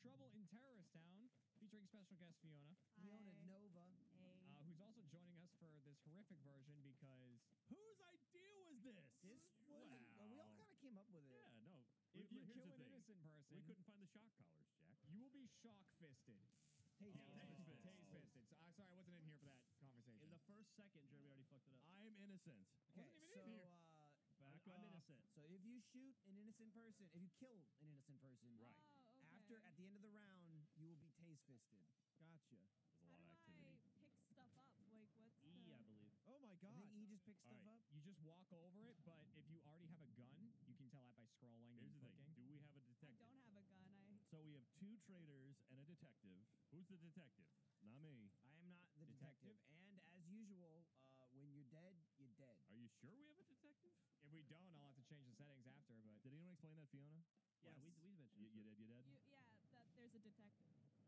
Trouble in Terrorist Town, featuring special guest Fiona, Fiona Nova. Hey. who's also joining us for this horrific version because Whose idea was this? This was. Wow. We all kind of came up with it. Yeah, no. if you here's kill the an thing. innocent person, We couldn't find the shock collars, Jack. you will be shock-fisted. Tase-fisted. So, I'm sorry, I wasn't in here for that conversation. In the first second, Jeremy already fucked it up. I'm innocent. Wasn't even in so here. Back I'm I'm innocent. So if you shoot an innocent person, if you kill an innocent person, Right. Oh, okay. after at the end of the round, you will be tase fisted. Gotcha. There's a How lot do of activity. I pick stuff up? Like, what's E, the... I believe. Oh my I god. think E just picks All stuff right. up. You just walk over it, but if you already have a gun, you can tell that by scrolling Here's and the clicking. thing. Do we have a I detective? don't have a gun. So we have 2 traitors and a detective. Who's the detective? Not me. I am not the Detective? detective. And as usual, when you're dead, you're dead. Are you sure we have a detective? If we don't, I'll have to change the settings after, but... Did anyone explain that, Fiona? Yeah, Yes. we mentioned You, it. you did? You did? Yeah, that there's a detective.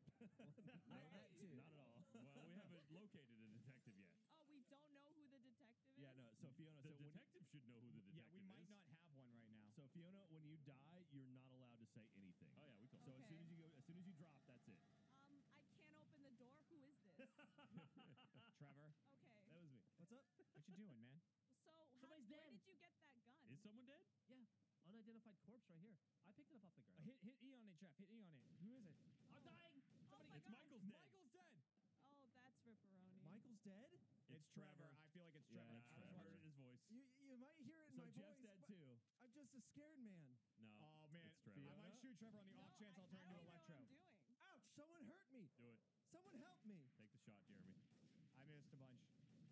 That too. Not at all. Well, we haven't located a detective yet. Oh, we don't know who the detective is? Yeah, no. So Fiona, The so when detective should know who the detective Yeah, we might is. not have one right now. So Fiona, when you die, you're not allowed to say anything. Oh yeah, we told. So Okay. as soon as you drop, that's it. I can't open the door. Who is this? Trevor, Okay. That was me. What's up? what you doing, man? So, Somebody's where dead. did you get that gun? Is someone dead? Yeah. Unidentified corpse right here. I picked it up off the ground. Hit E on it, Jeff. Hit E on it. Who is it? I'm dying. Oh my It's God. Michael's dead. Michael's dead. Oh, that's Ripperoni. Michael's dead? It's Trevor. I feel like it's Yeah, Trevor. it's I was Trevor. watching- His voice. You might hear it in So my Jeff's voice. dead but too. I'm just a scared man. No. Oh, man. It's Trevor. I might shoot Trevor on the No, off chance I'll I turn into don't know Electro. what I'm doing. Ouch! Someone hurt me. Do it. Someone help me. Take the shot, Jeremy. I missed a bunch.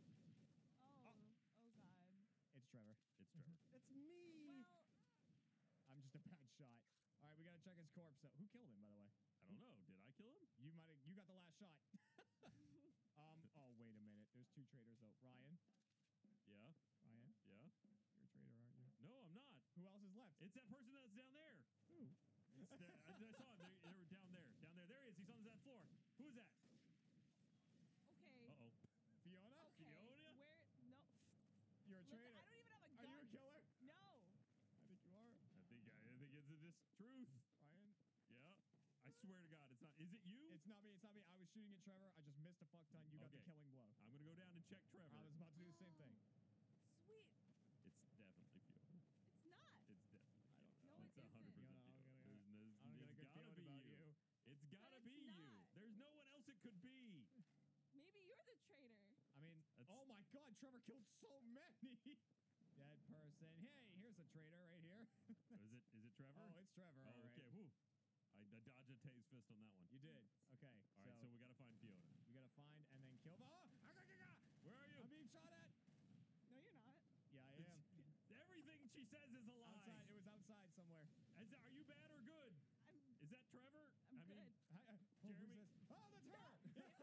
Oh, God. It's Trevor. It's Trevor. It's me. Well, I'm just a bad shot. All right, we got to check his corpse, though. Who killed him, by the way? I don't know. Did I kill him? You got the last shot. Oh, wait a minute. There's 2 traitors, though. Ryan? Yeah. Ryan? Yeah. You're a traitor, aren't you? No, I'm not. Who else is left? It's that person that's down there. Who? It's there. I saw him. They were down there. Down there. There he is. He's on that floor. Who is that? okay. Uh-oh. Fiona? Okay. Fiona? Where? No. You're a Listen, traitor. I don't even have a Are gun. you a killer? No. I think you are. I think it's this truth. Ryan? Yeah. I swear to God, it's not. Is it you? It's not me. It's not me. I was shooting at Trevor. I just missed a fuck ton. You got the Okay. killing blow. I'm gonna go down and check Trevor. I was about to do the same thing. Sweet. It's definitely Fiona. It's not. It's definitely. I don't know. No, It's it isn't. 100% Fiona, I'm Fiona. gonna- There's I'm gonna get a it's good gotta feeling be about you. you. It's gotta it's be you. not. There's no one else it could be. Maybe you're the traitor. I mean, That's- oh my God, Trevor killed so many. Dead person. Hey, here's a traitor right here. Is it Trevor? Oh, it's Trevor. Oh, all right. okay. Woo. I dodged a tase fist on that one. You did. Okay. All right, so we gotta find Fiona. we gotta find and then kill. Oh, Where are you? I'm being shot at. No, you're not. Yeah, I It's- am. Everything she says is a lie. Outside. It was outside somewhere. Are you bad or good? I'm. Is that Trevor? I'm I mean, good. Hi, Jeremy- who's this? Oh, that's her.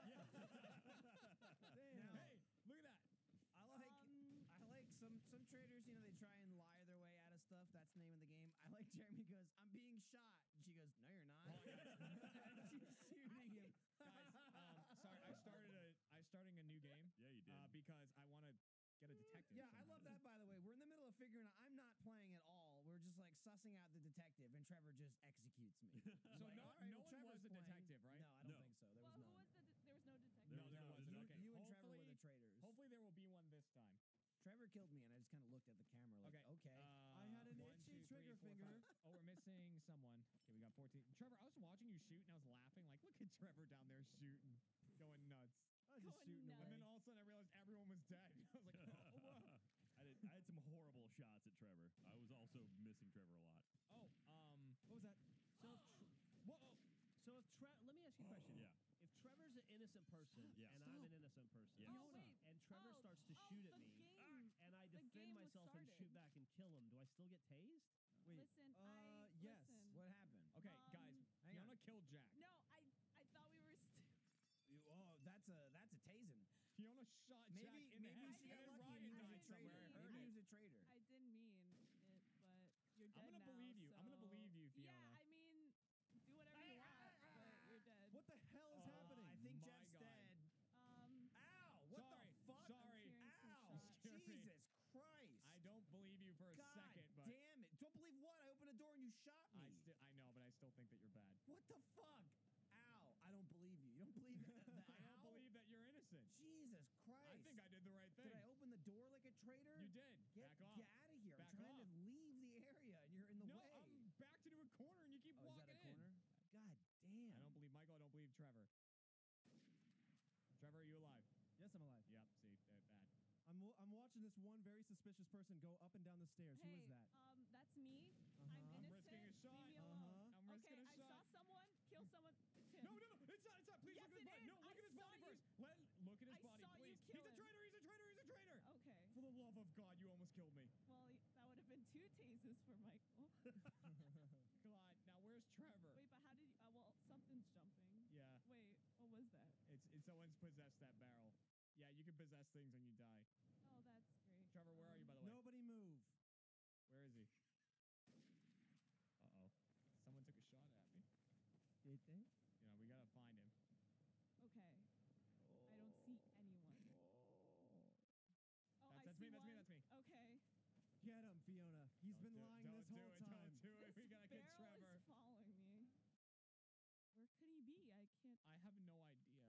Damn. Hey, look at that. I like some traders, they try and lie their way out of stuff. That's the name of the game. I like Jeremy goes, I'm being shot. And she goes, no, you're not. And she's shooting him. Guys, sorry, I starting a new game. Yeah, you did. Because I want to get a detective. Yeah, I somehow. love that, by the way. We're in the middle of figuring out, I'm not playing at all. We're just like sussing out the detective, and Trevor just executes me. So Like, no, all right, no well, one Trevor's was a playing. detective, right? No, I don't No. think so. There Well, was who none. was there was no detective. There No, was there no- wasn't. you- Okay. You and Trevor were Hopefully- the traitors. Hopefully there will be one this time. Trevor killed me, and I just kind of looked at the camera like, okay. I had an itchy trigger finger. Oh, we're missing someone. Okay, we got 14. Trevor, I was watching you shoot and I was laughing. Like, look at Trevor down there shooting, going nuts. I was just Going shooting nuts. And away. then all of a sudden I realized everyone was dead. I was like, oh, whoa. I had some horrible shots at Trevor. I was also missing Trevor a lot. Oh, What was that? So, whoa. so if let me ask you a question. Yeah. If Trevor's an innocent person Yeah. and I'm an innocent person, Yeah. Oh, wait. and Trevor Oh, starts to oh, shoot at the me, game. and I The defend game was myself and started. shoot back and kill him, do I still get tased? Wait. Listen, yes. listen. What happened? Okay, guys, hang Fiona on. killed Jack. No, I thought we were. That's a tasing. Fiona shot Maybe Jack in the head. she I got and lucky and Ryan he was died a somewhere. I traitor. heard Maybe he it. was a traitor. I didn't mean it, but you're dead I'm gonna now, believe you. I'm gonna so- believe you, Fiona. Yeah, I mean, do whatever you want, but you're dead. What the hell is Oh, happening? I think My Jeff's God. dead. Ow! What Sorry, the fuck? sorry. I'm hearing some Ow! shots. Scared me. Jesus Christ! I don't believe you for a God second, but damn it! Don't believe what? I opened a door and you shot me. I know, but I still still think that you're bad. What the fuck? Ow! I don't believe you. You don't believe that? I don't believe that you're innocent. Jesus Christ! I think I did the right thing. Did I open the door like a traitor? You did. Get, Back off. Get out of here! Back I'm trying off. to leave the area, and you're in the No, way. I'm backed into a corner and you keep Oh, is walking that a corner? God damn! I don't believe Michael. I don't believe Trevor. Trevor, are you alive? Yes, I'm alive. Yep. See that. I'm watching this one very suspicious person go up and down the stairs. Who is Hey, that? that's me. Uh-huh. I'm I'm innocent. risking a shot. Leave me alone. I'm risking okay, a I saw shot. someone kill someone. It's him. No, it's not. It's not. Please Yes, look at his it body. is. No, look I at his saw body you- first. Look at his I body, saw you please. kill He's a him. traitor. He's a traitor. He's a traitor. Okay. For the love of God, you almost killed me. Well, that would have been 2 tases for Michael. God. Now where's Trevor? Wait, but how did you? Well, something's jumping. Yeah. Wait, what was that? It's someone's possessed that barrel. Yeah, you can possess things when you die. Oh, that's great. Trevor, where are you, by the way? Nobody move. Where is he? Uh-oh. Someone took a shot at me. Did they? You know, we gotta find him. Okay. I don't see anyone. Oh, That's I see me, that's me, one. that's me. Okay. Get him, Fiona. He's been lying don't this do whole it, time. Don't do it. This We gotta get barrel Trevor. is following me. Where could he be? I can't. I have no idea.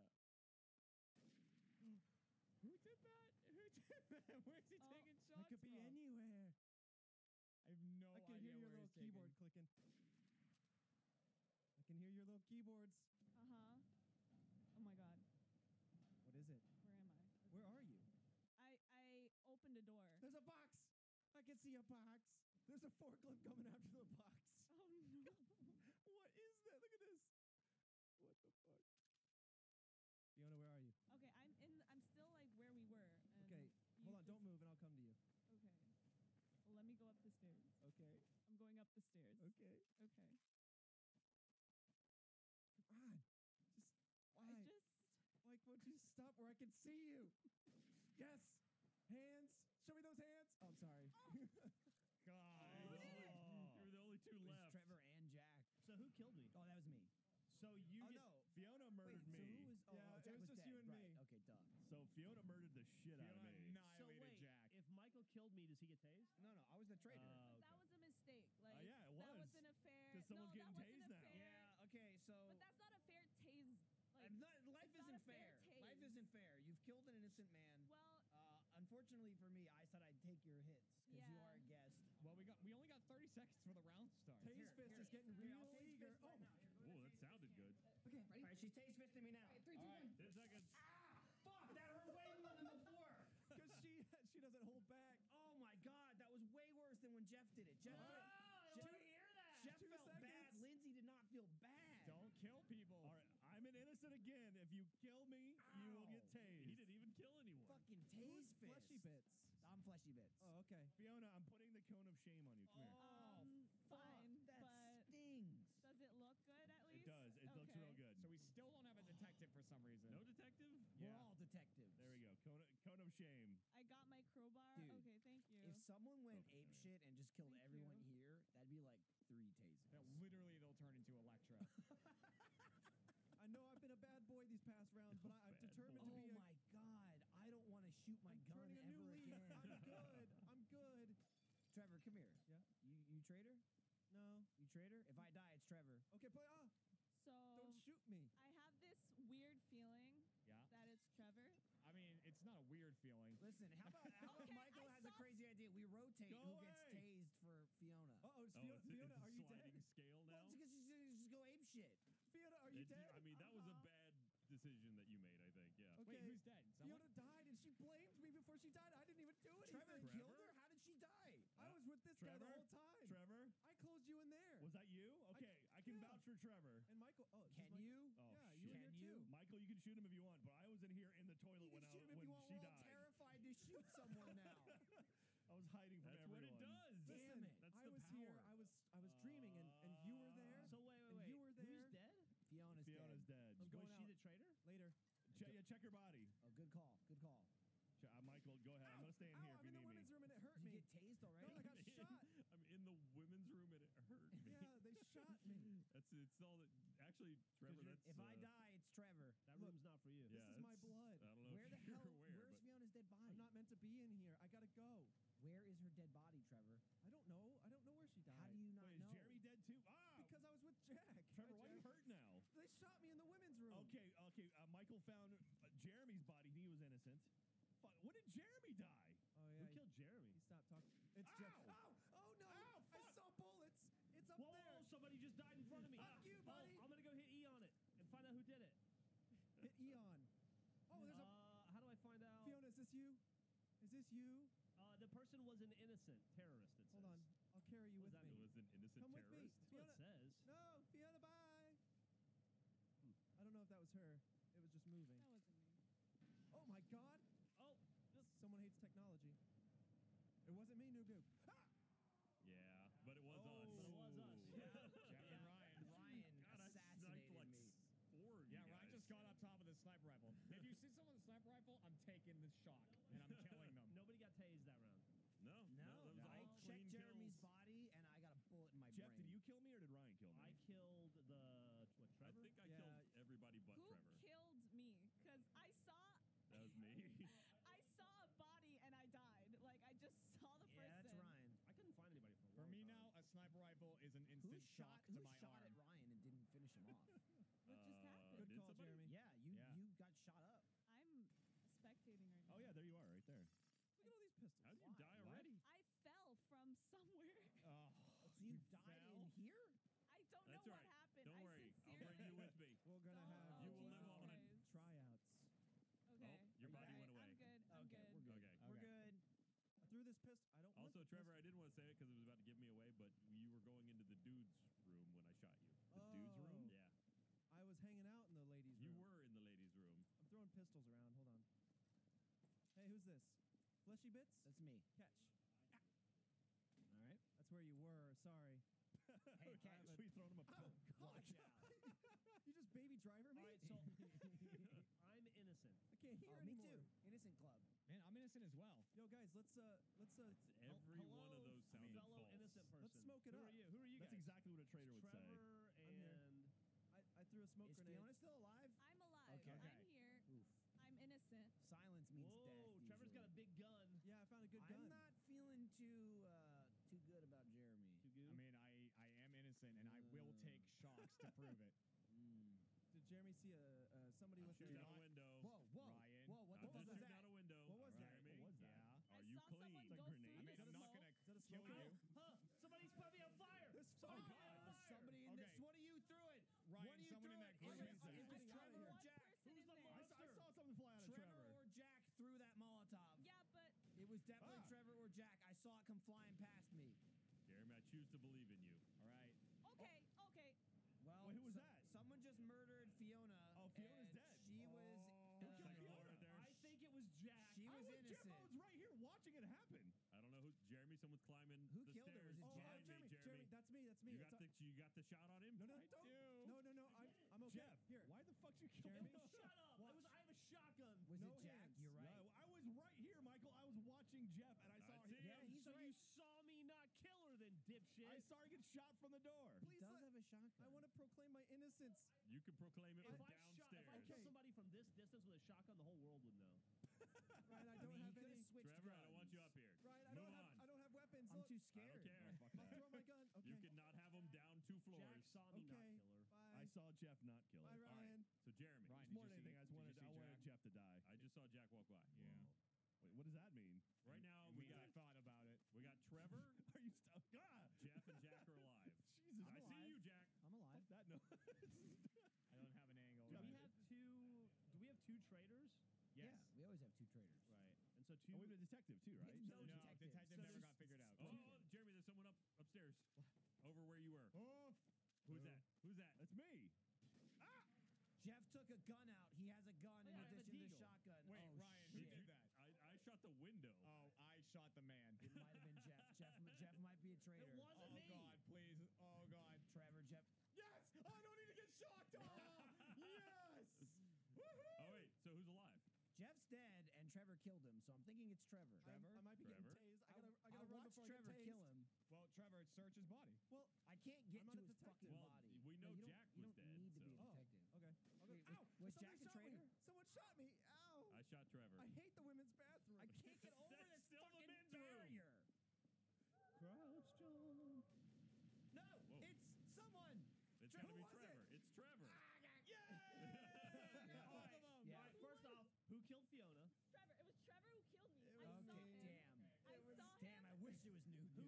Who did that? Who did that? Where's he Oh, taking It shots could be from? anywhere. I have no I can idea hear your where little he's taking. keyboard clicking. I can hear your little keyboards. Uh huh. Oh my God. What is it? Where am I? Where are you? I opened a door. There's a box. I can see a box. There's a forklift coming after the box. Oh no. What is that? Look at this. What the fuck? Fiona, where are you? Okay, I'm still like where we were. And Okay, you hold on. Don't just- move, and I'll come to you. Okay. Well, let me go up the stairs. Okay. I'm going up the stairs. Okay. Okay. Come on. Just why? I just. Like, won't you stop where I can see you? Yes. Hands. Show me those hands. Oh, I'm sorry. God. Who did it? You were the only two It was left. Trevor and Jack. So who killed me? Oh, that was me. So you Oh, get no. Fiona Wait, murdered so me. who was? Oh, Yeah, Jack it was was just dead. you and right. me. Okay, duh. So Fiona murdered the shit out of Fiona me. So annihilated wait, Jack. if Michael killed me, does he get tased? No, I was the traitor. But that was a mistake. Like yeah, it that was. wasn't a fair. 'Cause someone's no, getting that wasn't tased a now. fair. yeah. Okay, so. But that's not a fair tase. Like, Life it's not isn't a fair fair. Life tase. isn't fair. You've killed an innocent man. well, Unfortunately for me, I said I'd take your hits because you Yeah. are a guest. Well, we only got 30 seconds for the round start. Taze Here, Fist here. is getting Here, real I'll taste eager. fist Oh, right now. Here, go Whoa, ahead, that taste sounded fist. good. Okay, ready? All right, she's taste fisting me now. 3, 2, 1. 10 seconds. Fuck, that hurt way more than before. because she doesn't hold back. Oh my god, that was way worse than when Jeff did it. Jeff, I Jeff, hear that. Jeff 2 felt bad. seconds. Lindsay did not feel bad. Don't kill people. All right, I'm an innocent again. If you kill me, you will get Ow. tased. He didn't even kill anyone. Fucking Who's tase fist. fleshy bits? I'm fleshy bits. Oh, okay. Fiona, I'm putting the cone of shame on you. Come here. fuck, Fine, that but stings. does it look good at It least? does. It looks Okay. real good. So we still don't have a detective for some reason. No detective? We're all detectives. There we go. Cone of shame. I got my crowbar. Dude, Okay, thank you. If someone went Okay. ape shit and just killed Thank everyone you. here, that'd be like 3 tasers. That literally it'll turn into Electra. I know I've been a bad boy these past rounds, but I'm Bad determined boy. to be Oh my god, I don't want to shoot my I'm gun turning a ever new leaf. again. I'm good. I'm good. Trevor, come here. Yeah? You traitor? No. You traitor? If I die, it's Trevor. Okay, play. So Don't shoot me. I have this weird feeling Yeah. that it's Trevor. I mean, it's not a weird feeling. Listen, how about Okay, Michael I has a saw- crazy idea? We rotate Go who gets away. tased for Fiona. Uh-oh, Oh, Fiona, Fiona, it's are a you sliding dead? scale Well, now? it's because she's just go ape shit. Fiona, are you dead? I mean, that was a bad decision that you made, I think. Yeah. Okay. Wait, who's dead? Someone? Fiona died, and she blamed me before she died. I didn't even do anything. Trevor killed her? How did she die? I was with this guy the Trevor? whole time. Trevor? I closed you in there. Was that you? Okay, I can yeah. vouch for Trevor. And Michael. Oh, is this Can Michael? you? Oh, Yeah, shit. you were Can here you? too. Michael, you can shoot him if you want, but I was in here in the toilet You when can shoot him if when you want. she We're all died. Terrified to shoot someone now. I was hiding from That's everyone. what it does. Damn it. That's I the was power. here. I was dreaming, and you were there. So wait, And you were there. Who's dead? Fiona's Fiona's dead. dead. I'm going Was she out. the traitor? Later. Check her body. Oh, good call. Good call. Michael, go ahead. I'm gonna stay in Ow, here if I'm you in the need women's me. room and it hurt Did you me. get tased already? No, I got shot. I'm in the women's room and it hurt me. Yeah, they shot me. It's all that. Actually, Trevor, you're- that's. If I die, it's Trevor. That Look, room's not for you. yeah, this is my it's- blood. I don't know Where if the you're hell? aware, Where's but Fiona's dead body? I'm not meant to be in here. I gotta go. Where is her dead body, Trevor? I don't know. I don't know where she died. How do you not wait, is know? Jeremy dead too? Ah! Because I was with Jack. Jeff. Ow! Oh no! I saw bullets. It's up Whoa, there. somebody just died in front of me. Fuck you, buddy. Oh, I'm gonna go hit E on it and find out who did it. Hit Eon. Oh, there's a How do I find out? Fiona. Is this you? Is this you? The person was an innocent terrorist. It Hold says. on. I'll carry you What with does that me. It was an innocent Come with me. terrorist. That's what it says. No, Fiona, bye. I don't know if that was her. It was just moving. That wasn't me. Oh my God! Oh, just Someone hates technology. It wasn't me, Noob Noob. Ah! Yeah, but it was us. But it was us. Yeah. Jeff and Ryan. Ryan God, I sniped assassinated like me. four of Yeah, you Ryan guys. just got up top of the sniper rifle. If you see someone with a sniper rifle, I'm taking the shock and I'm killing them. nobody got tased that round. No, No, that was I all checked clean Jeremy's kills. body and I got a bullet in my Jeff, brain. did you kill me or did Ryan kill me? I killed I Trevor. think I Yeah. killed everybody but Who Trevor. killed me? Because I saw That was me. a body and I died. Like I just saw the person. Yeah, that's Ryan. I couldn't find anybody for a For long me time. now, a sniper rifle is an Who instant shock shot? to Who my shot arm. at Ryan and didn't finish him off? What just happened? Good Did call, somebody? Jeremy. Yeah, you Yeah. you got shot up. I'm spectating right now. Oh yeah, there you are, right there. Look at all these pistols. How'd you Why? die already? I fell from somewhere. Oh, So you died fell? in here? I don't That's know all what right. happened. Don't I worry. I'll sincerely. bring you with me. We're gonna Oh, have You will live Jesus on. Christ. tryouts. Okay. your body Okay, went away. I'm good. I'm Okay, good. we're good. Okay. We're Okay. good. I threw this pistol. I don't. want Also, the Trevor, I pistol. didn't want to say it because it was about to give me away, but you were going into the dude's room when I shot you. The dude's room? Oh. Yeah. I was hanging out in the ladies' You room. were in the ladies' room. I'm throwing pistols around. Hold on. Hey, who's this? Fleshy Bits? That's me. Catch. All right. That's where you were. Sorry. Hey, catch. We throwing him a Oh, God. Watch out. You just baby driver me? All right, so I'm innocent. I can't hear Oh, me anymore. too. Innocent Club. man, I'm innocent as well. Yo, guys, let's Every one of those sounded fellow false. innocent person. smoke it Who up. are you? Who are you That's guys? exactly what a traitor would say. Trevor here. and I threw a smoke Is grenade. Fiona still alive? I'm alive. Okay. I'm here. Oof. I'm innocent. Silence means whoa, death. Trevor's got a usually. big gun. Yeah, I found a good gun. I'm not feeling too good about Jeremy. Too good. I mean, I am innocent and I will take shocks to prove it. Did Jeremy see somebody with Shooting a... out a window. Whoa, whoa, Ryan. whoa! What I'm the fuck just was shooting that? out a window. What was that? Jeremy. What was that? Yeah. Are I you saw clean? someone It's a go grenade. through I mean, the I'm not smoke. gonna Is that a kill smoke you. grenade? Huh? Somebody's put me on fire. This Somebody fuck- put me on There's fire. somebody in Okay. this. What do you threw it? Ryan, what do you someone threw in that it? group Is is it getting out of Trevor here. or One Jack? person Who's in the there. monster? I saw something fly out of Trevor Trevor. or Jack threw that Molotov. Yeah, but It was definitely Ah. Trevor or Jack. I saw it come flying past me. Jeremy, I choose to believe in you. All right. okay, okay. Well, Wait, who was that? Someone just murdered Fiona. Oh, Fiona's and dead. She was. Who killed Second Fiona? floor right there. I think it was Jack. She was Jeff, innocent. I was right here watching it happen. I don't know who. Jeremy, someone's climbing Who the killed her? stairs Was it behind Jack? me, Jeremy, that's me. That's me. You It's got you got the shot on him? No, I don't. do. No, I'm okay. Jeff, Here. why the fuck you kill Jeremy? me? Shut up! Watch. I have a shotgun. Was No it Jack? hands. You're right. No, I was right here, Michael. I was watching Jeff, and I saw I him. see Yeah, him. he's so right. you saw me not kill her, then dipshit. I saw her get shot from the door. He Please does let- have a shotgun. I want to proclaim my innocence. You can proclaim it if from I downstairs. kill Okay. somebody from this distance with a shotgun, the whole world would know. Ryan, I I don't mean, have he could any. have switched Trevor, guns. I don't want you up here. Ryan, I Move don't on. have weapons. I'm Look. too I scared. don't care. Fuck I'll that. throw my gun. Okay. You cannot have him down 2 floors. Jack saw me not Okay. kill her. Bye. I saw Jeff not kill Bye, her. All right. Ryan. So Jeremy, Ryan, did More you than see- anything, I did you wanted see Jeff to die. I just saw Jack walk by. Yeah. Wait, what does that mean? Right now It we means got I thought about it. Trevor, Are you stuck? God, Jeff, and Jack are alive. Jesus. I see you, Jack. I'm alive. Fuck that no. I don't have an angle. Do we Ryan. have two? Do we have two traitors? Yes. Yeah, we always have two traders. Right. And so two. Oh, we have a detective too, right? No, No, detective. detective So never there's- got figured out. Oh, Jeremy, there's someone upstairs, over where you were. Oh, Who's that? Who's that? that's me. Jeff took a gun out. He has a gun in yeah, I have a addition to the deagle. shotgun. Wait, oh, Ryan, who shit. did that? I shot the window. Oh, I shot the man. It might have been Jeff. Jeff might be a traitor. It wasn't Oh me. God, please. Oh God. Trevor, Jeff. Yes! I don't need to get shocked. Oh, yes! Woohoo! Oh wait, so who's alive? Jeff's dead, and Trevor killed him. So I'm thinking it's Trevor. Trevor? I might be Trevor? getting tased. I I gotta run watch before Trevor I get tased. kill him. Well, Trevor, search his body. Well, I can't get I'm to not a his detective. fucking Well, body. we know you don't- Jack you was don't dead, need to be a so- detective. okay. Wait, Ow! was Somebody Jack a shot me. traitor? Someone shot me. Ow! I shot Trevor. I hate the women's bathroom. I can't get over That's this still the fucking men's room. barrier. Crouch John. No, Whoa. it's someone. It's Trevor, gotta be who was Trevor. It's Trevor. Yeah. All right. Yeah. All right. First off, who killed Fiona? Trevor. It was Trevor who killed me. It I was saw me. him. Damn. I saw Damn, him. I wish it was Noob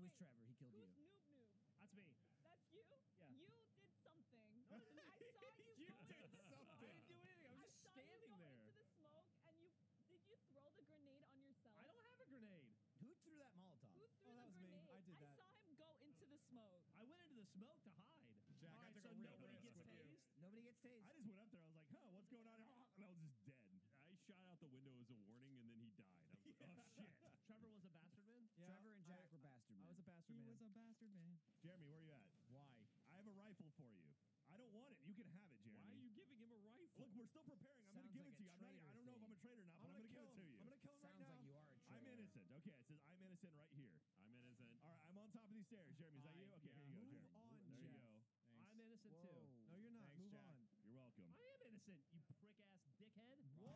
was wait. Trevor. He killed Who's you. Noob Noob? That's me. That's you? Yeah. You did something. I saw you, You go did into the something. smoke. I didn't do anything. I was I just saw standing you go there. into the smoke, and did you throw the grenade on yourself? I don't have a grenade. Who threw that Molotov? Who threw Oh, that the was me. grenade? I did that. saw him go into the smoke. I went into the smoke to hide. Jack, All I right, took so a real nobody risk gets with you. tased. Nobody gets tased. I just went up there. I was like, huh, what's going on? And I was just dead. I shot out the window as a warning, and then he died. I was like, oh shit. Trevor was a bastard man. Yeah, Trevor and Jack were bastard I men. was a bastard He man. was a bastard man. Jeremy, where are you at? Why? I have a rifle for you. I don't want it. You can have it, Jeremy. Why are you giving him a rifle? Look, we're still preparing. I'm going to Sounds give like it to you. a I'm not, I traitor don't know if I'm a thing. traitor or not, but I'm gonna going to give kill it to him. you. I'm gonna kill him right Sounds now. like you are a traitor. I'm innocent. Okay, it says I'm innocent right here. I'm innocent. All right, I'm on top of these stairs. Jeremy, is that you? Okay, yeah. here you go, Move Jeremy. on, there you Jeff. go. Thanks. I'm innocent Whoa. too. No, you're not. Thanks, Move Jack. on. You're welcome. I am innocent, you prick ass dickhead. Whoa.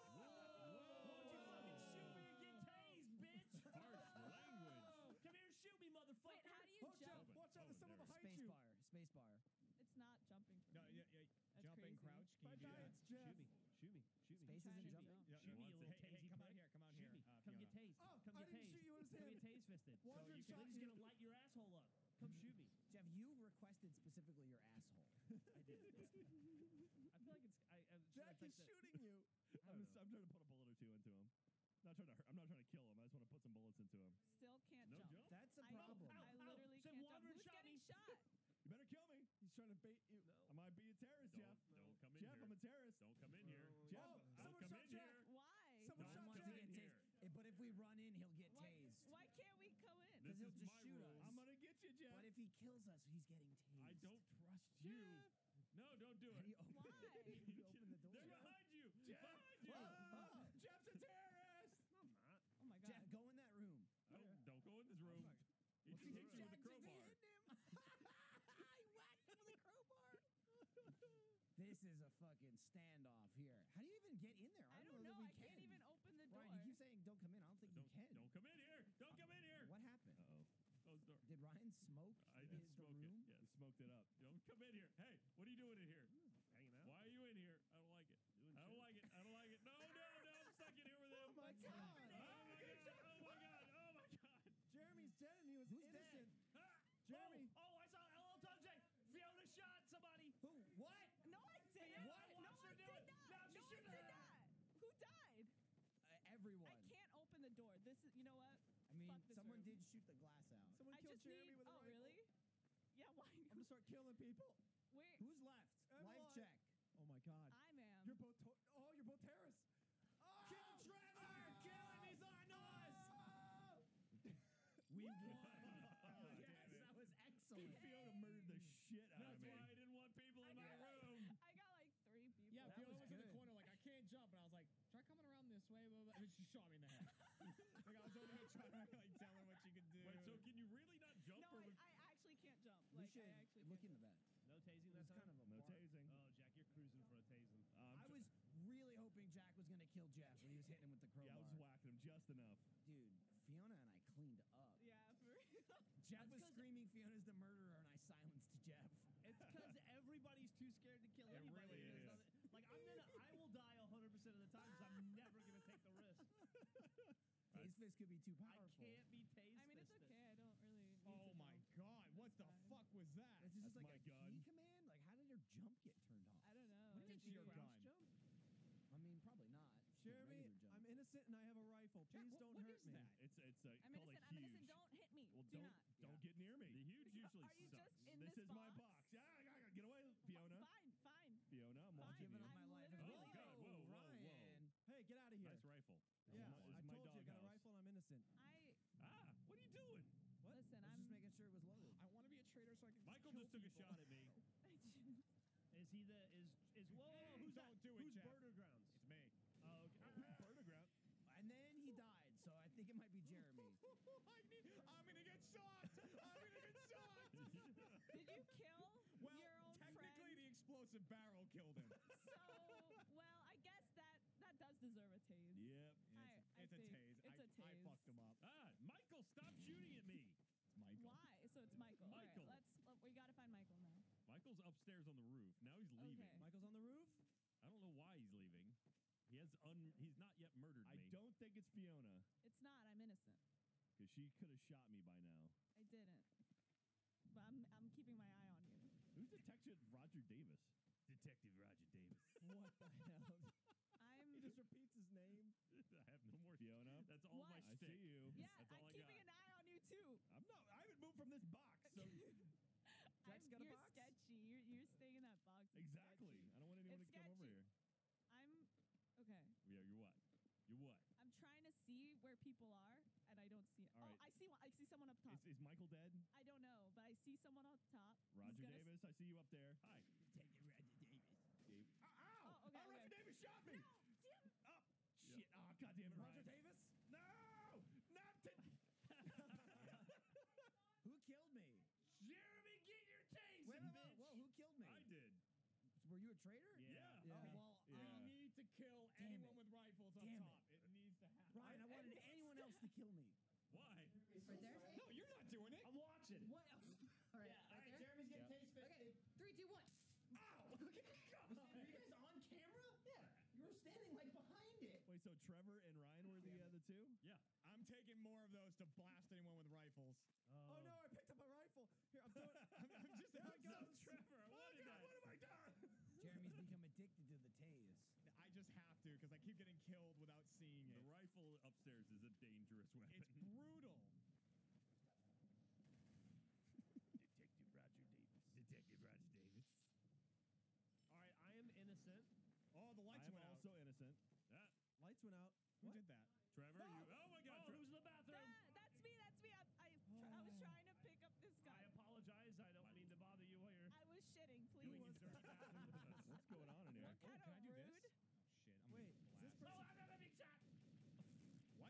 Won't you fucking shoot me and get tased, bitch? Harsh language. Come here and shoot me, motherfucker. Wait, how do you Watch out! jump? Watch out! There's someone there. behind Space you. bar. Space bar. It's not jumping for No, me. That's jumping, crazy. crouch. Can Bye you do bye, that? it's Jeff. Shoot me. Shoot me. Shoot me. Space trying isn't to jumping. jump. Yeah, Shoot me, you little hey, hey, tasey come out prick. here. Come out Shoot here. me. Come get Fiona. tased. Oh, Come I get didn't tased. shoot you, it was Come him. get tased fisted. Waldron We're shot just you. gonna light your asshole up. Come shoot me. Jeff, you requested specifically your asshole. I did. I feel like it's. Jack is shooting you. I'm trying to put a bullet or two into him. I'm not trying to kill him. I just want to put some bullets into him. Still can't No jump. jump? That's a I problem. I Ow, literally Said can't jump. Waldron Who's shot getting me. shot? You better kill me. He's trying to bait you. No. I might be a terrorist, Jeff. Don't come in Jeff, here. I'm a terrorist. Don't come in here. Jeff, Oh, Don't someone come shot in Jack. here. Why? Someone No shot one wants Jack. to get here. tased. But if we run in, he'll get Why, tased. why can't we come in? This he'll is just my shoot rules. us. I'm going to get you, Jeff. But if he kills us, he's getting tased. I don't trust you. No, don't do How do it. you open, Why? how do you open the door? They're behind you. Jeff. Behind you. Oh, Jeff's a terrorist. No, I'm not. Oh my god. Jeff, go in that room. Don't go in this room. He just hit you with a crowbar. I whacked him with a crowbar. This is a fucking standoff here. How do you even get in there? I don't don't know. that we I can't can. even open the door. Ryan, you keep saying don't come in. I don't think you can. Don't come in here. Don't come in here. What happened? Uh-oh. Close the door. Did Ryan smoke I the did smoke room? it. Yes. He smoked it up. Don't come in here. Hey, what are you doing in here? Hanging out. Why are you in here? I don't like it. I don't like it. I don't like it. No, I'm stuck in here with him. Oh my What's God. happening? Oh my god. Oh my god. Oh my god. Jeremy's dead and he was Who's innocent. dead? Ah! Jeremy. Oh, I saw LL Tom J. Fiona shot somebody. Who? What? No, I didn't. What? No, Watch I her do did it. not. Now she No, I should've- did not. Who died? Everyone. I can't open the door. This is, you know what? I mean, Fuck this someone room. did shoot the glass out. Someone I killed just Jeremy need. with a Oh, rifle. really? Yeah. Why? I'm gonna start killing people. Wait. Who's left? I'm Life alive. check. Oh my God. I am. You're both. You're both terrorists. Oh! Kill Trevor! Kill him! He's on us! Oh! We won. Oh, yes, damn it. that was excellent. Fiona murdered the shit out That's of me. why I didn't want people in I my got room. I got like 3 people. Yeah, That Fiona was was in the good. corner like, I can't jump. And I was like, try coming around this way. Blah, blah, blah. And she shot me in the head. Like, I was over here trying to like, tell her what she could do. Wait, so can you really not jump? No, or would- I actually can't jump. We Like, should I actually look can't into jump. that. No tasing It that was time. kind of a No bar. tasing. Oh, Jack, you're cruising for a tasing. I was really hoping Jack was going to kill Jeff when he was hitting him with the crowbar. Yeah, I was whacking him just enough. Dude, Fiona and I cleaned up. Yeah, for real. Jeff That's was 'cause- screaming Fiona's the murderer, and I silenced Jeff. It's because everybody's too scared to kill It anybody. really There's is. nothing- Like I will die 100% of the time because I'm never gonna take the risk. Taze fist could be too I powerful. can't be tased. I mean, it's fisted. okay. I don't really. Need Oh to my jump. God. What It's the fine. fuck was that? Is this just That's like my a gun. key command? Like, how did your jump get turned off? I don't know. What do you It's mean your weird. gun? Jump. I mean, probably not. Just a Jeremy, regular jump. I'm innocent and I have a rifle. Jack, Please what- don't what hurt is me. that? It's I'm called innocent. a I'm huge. innocent. Don't hit me. Well, Do not. don't get near me. The huge usually Are you sucks. just in this this is my box? box. Yeah, get away, Fiona. Fine, fine. Fiona, I'm Fine. watching Giving you. up my I'm life. literally- Oh, God. Whoa, whoa, whoa. Ryan. Hey, get out of here. Nice rifle. Yeah, This is I my told you I got a doghouse. rifle and I'm innocent. Ah, what are you doing? What? Listen, I was I'm. just making sure it was loaded. I want to be a traitor so I can Michael kill just took a people. shot at me. Is he the is whoa? Who's that? Don't do it, Who's Jeff. Birder Grounds? It's me. Oh, okay. Bird ground. And then he died, so I think it might be Jeremy. I'm gonna get shot. I'm gonna get shot. Did you kill Well, your own technically, friend? the explosive barrel killed him. So, well, I guess that does deserve a tase. Yep. I It's a think tase. It's a I tase. fucked him up. Ah, Michael, stop shooting at me. It's Michael. Why? So it's Michael. Michael. All right, we gotta find Michael now. Michael's upstairs on the roof. Now he's leaving. Okay. Michael's on the roof. I don't know why he's leaving. He's not yet murdered I me. don't think it's Fiona It's not. I'm innocent. because she could have shot me by now. I didn't. But I'm keeping my eye on you. Who's Detective Roger Davis? Detective Roger Davis. What the hell? I'm He just repeats his name. I have no more Fiona? That's all What? my I shtick. see you. yeah, That's all I'm I keeping got. an eye on you too. I haven't moved from this box. So Jack's got a you're box? sketchy. You're staying in that box. It's exactly. sketchy. I don't want anyone It's to come over sketchy. here. I'm okay. Yeah, you're what? You're what? I'm trying to see where people are, and I don't see it. All right. Oh, I see one. I see someone up top. Is Michael dead? I don't know, but I see someone up top. He's Roger gonna Davis, I see you up there. Hi. Detective Roger Davis. Ow! Oh, okay, Roger okay. Davis shot me! No, damn. Oh, shit. Oh, God damn it, Roger Ryan. Davis? No! Not to... Who killed me? Jeremy, get your taser, Wait, bitch. whoa, who killed me? I did. Were you a traitor? Yeah. Yeah. Oh, well, Yeah. I need to kill Damn anyone it. with rifles up Damn top. It needs to happen. Ryan, I wanted anyone else to kill me. Why? Right there? No, you're not doing it. I'm watching. What? All right, right there? Jeremy's getting Yeah. taste fisted. Okay, 3, 2, 1. Ow! Okay, were you guys on camera? Yeah. You were standing like behind it. Wait, so Trevor and Ryan were the two? Yeah. I'm taking more of those to blast anyone with rifles. Oh no, I picked up a rifle. Here, I'm throwing. I'm just There it goes. Trevor, I wanted that. What have I done? Jeremy's become addicted to the tase. I just have to because I keep getting killed without seeing The it. rifle upstairs is a dangerous weapon. It's brutal. Detective Roger Davis. Detective Roger Davis. All right, I am innocent. Oh, the lights I'm went out. also innocent. Ah, Lights went out. Who What? did that? Trevor, you. Oh my God. Oh, who's in the bathroom? That's me. That's me. I was trying to pick up this guy. I apologize. I don't mean to bother you while you're I was shitting. doing Please. your dirty bathroom with us. What's going on in here? What kind Can I of do rude? this? Oh shit! I'm Wait, gonna is this blast. Oh, person? I'm being shot. What?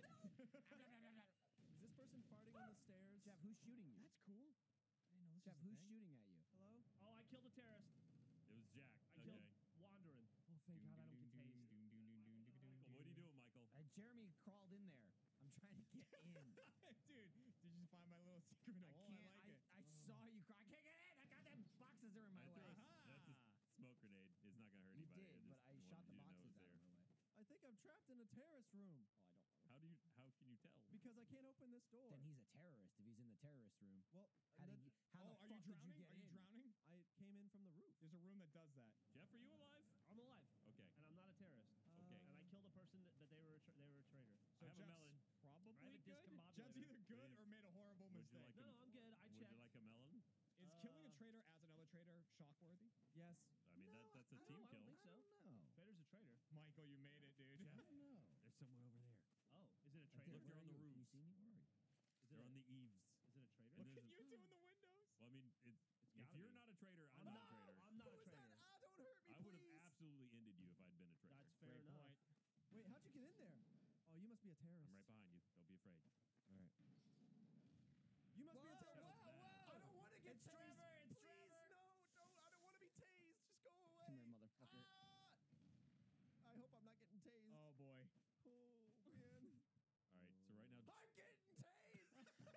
Is this person farting on the stairs? Jeff, who's shooting you? That's cool. I didn't know this Jeff, was a who's thing. shooting at you? Hello? Oh, I killed a terrorist. It was Jack. I killed Wandering. Oh, thank God I don't get tased. Michael, what are you doing, Michael? Jeremy crawled in there. I'm trying to get in. Dude, did you find my little secret I hole? can't. I like it. I saw you cry. I can't get in. I got them boxes are in my I way. threw that's a smoke grenade. It's not going to hurt You anybody. did, but I just shot the wanted you to know boxes it out was of my way. I think I'm trapped in a terrorist room Oh, I don't want to. How can you tell? because I can't open this door. Then he's a terrorist if he's in the terrorist room. Well, How and did then you? How Oh, the are you fuck did drowning? you get Are you in? drowning? I came in from the roof. There's a room that does that. Jeff, are you alive? I'm alive, Okay. and I'm not a terrorist. Okay. And I killed a person that they were a traitor. So I have a Jeff's melon. probably I have a good. discombobulator. Jeff's either good Please. or made a horrible Would you mistake. like No, no, I'm good. I Would checked. you like a melon? Is killing a Uh, traitor as another traitor shockworthy? Yes. I mean, No, that's a I team don't- kill. think so. I don't know. Traitor's a traitor. Michael, you made it, dude. I don't know. There's someone over there. Oh, is it a I traitor? Look, they're where on the are you? Can you roofs. see me? Where are you? Is it They're a, on the eaves. Is it a traitor? And Look there's at a- you two in the windows. Well, I mean, if gotta you're be. not a traitor, I'm I'm not a traitor. I'm not Who a was that? traitor. Ah, don't hurt me, I would have please. absolutely ended you if I'd been a traitor. That's fair Great enough. point. Wait, how'd you get in there? Oh, you must be a terrorist. I'm right behind you. Don't be afraid. All right. You must be a Whoa, terrorist. whoa, whoa. I don't want to get It's tased. Trevor, it's Please, Trevor. no, don't. I don't want to be tased. Just go away. Come here, motherfucker. Ah! I hope I'm not getting tased. Oh boy. Oh, man. All right. So right now, I'm getting tased.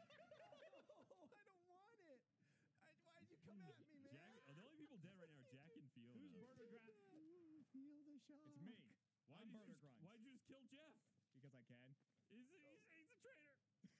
No, I don't want it. Why'd you come at me, man? Jack. The only people dead right now are Jack and Fiona. Who's murder grab? Feel the shock. It's me. Why'd I'm you murder just, grunt. why'd you just kill Jeff? Because I can. He's a traitor.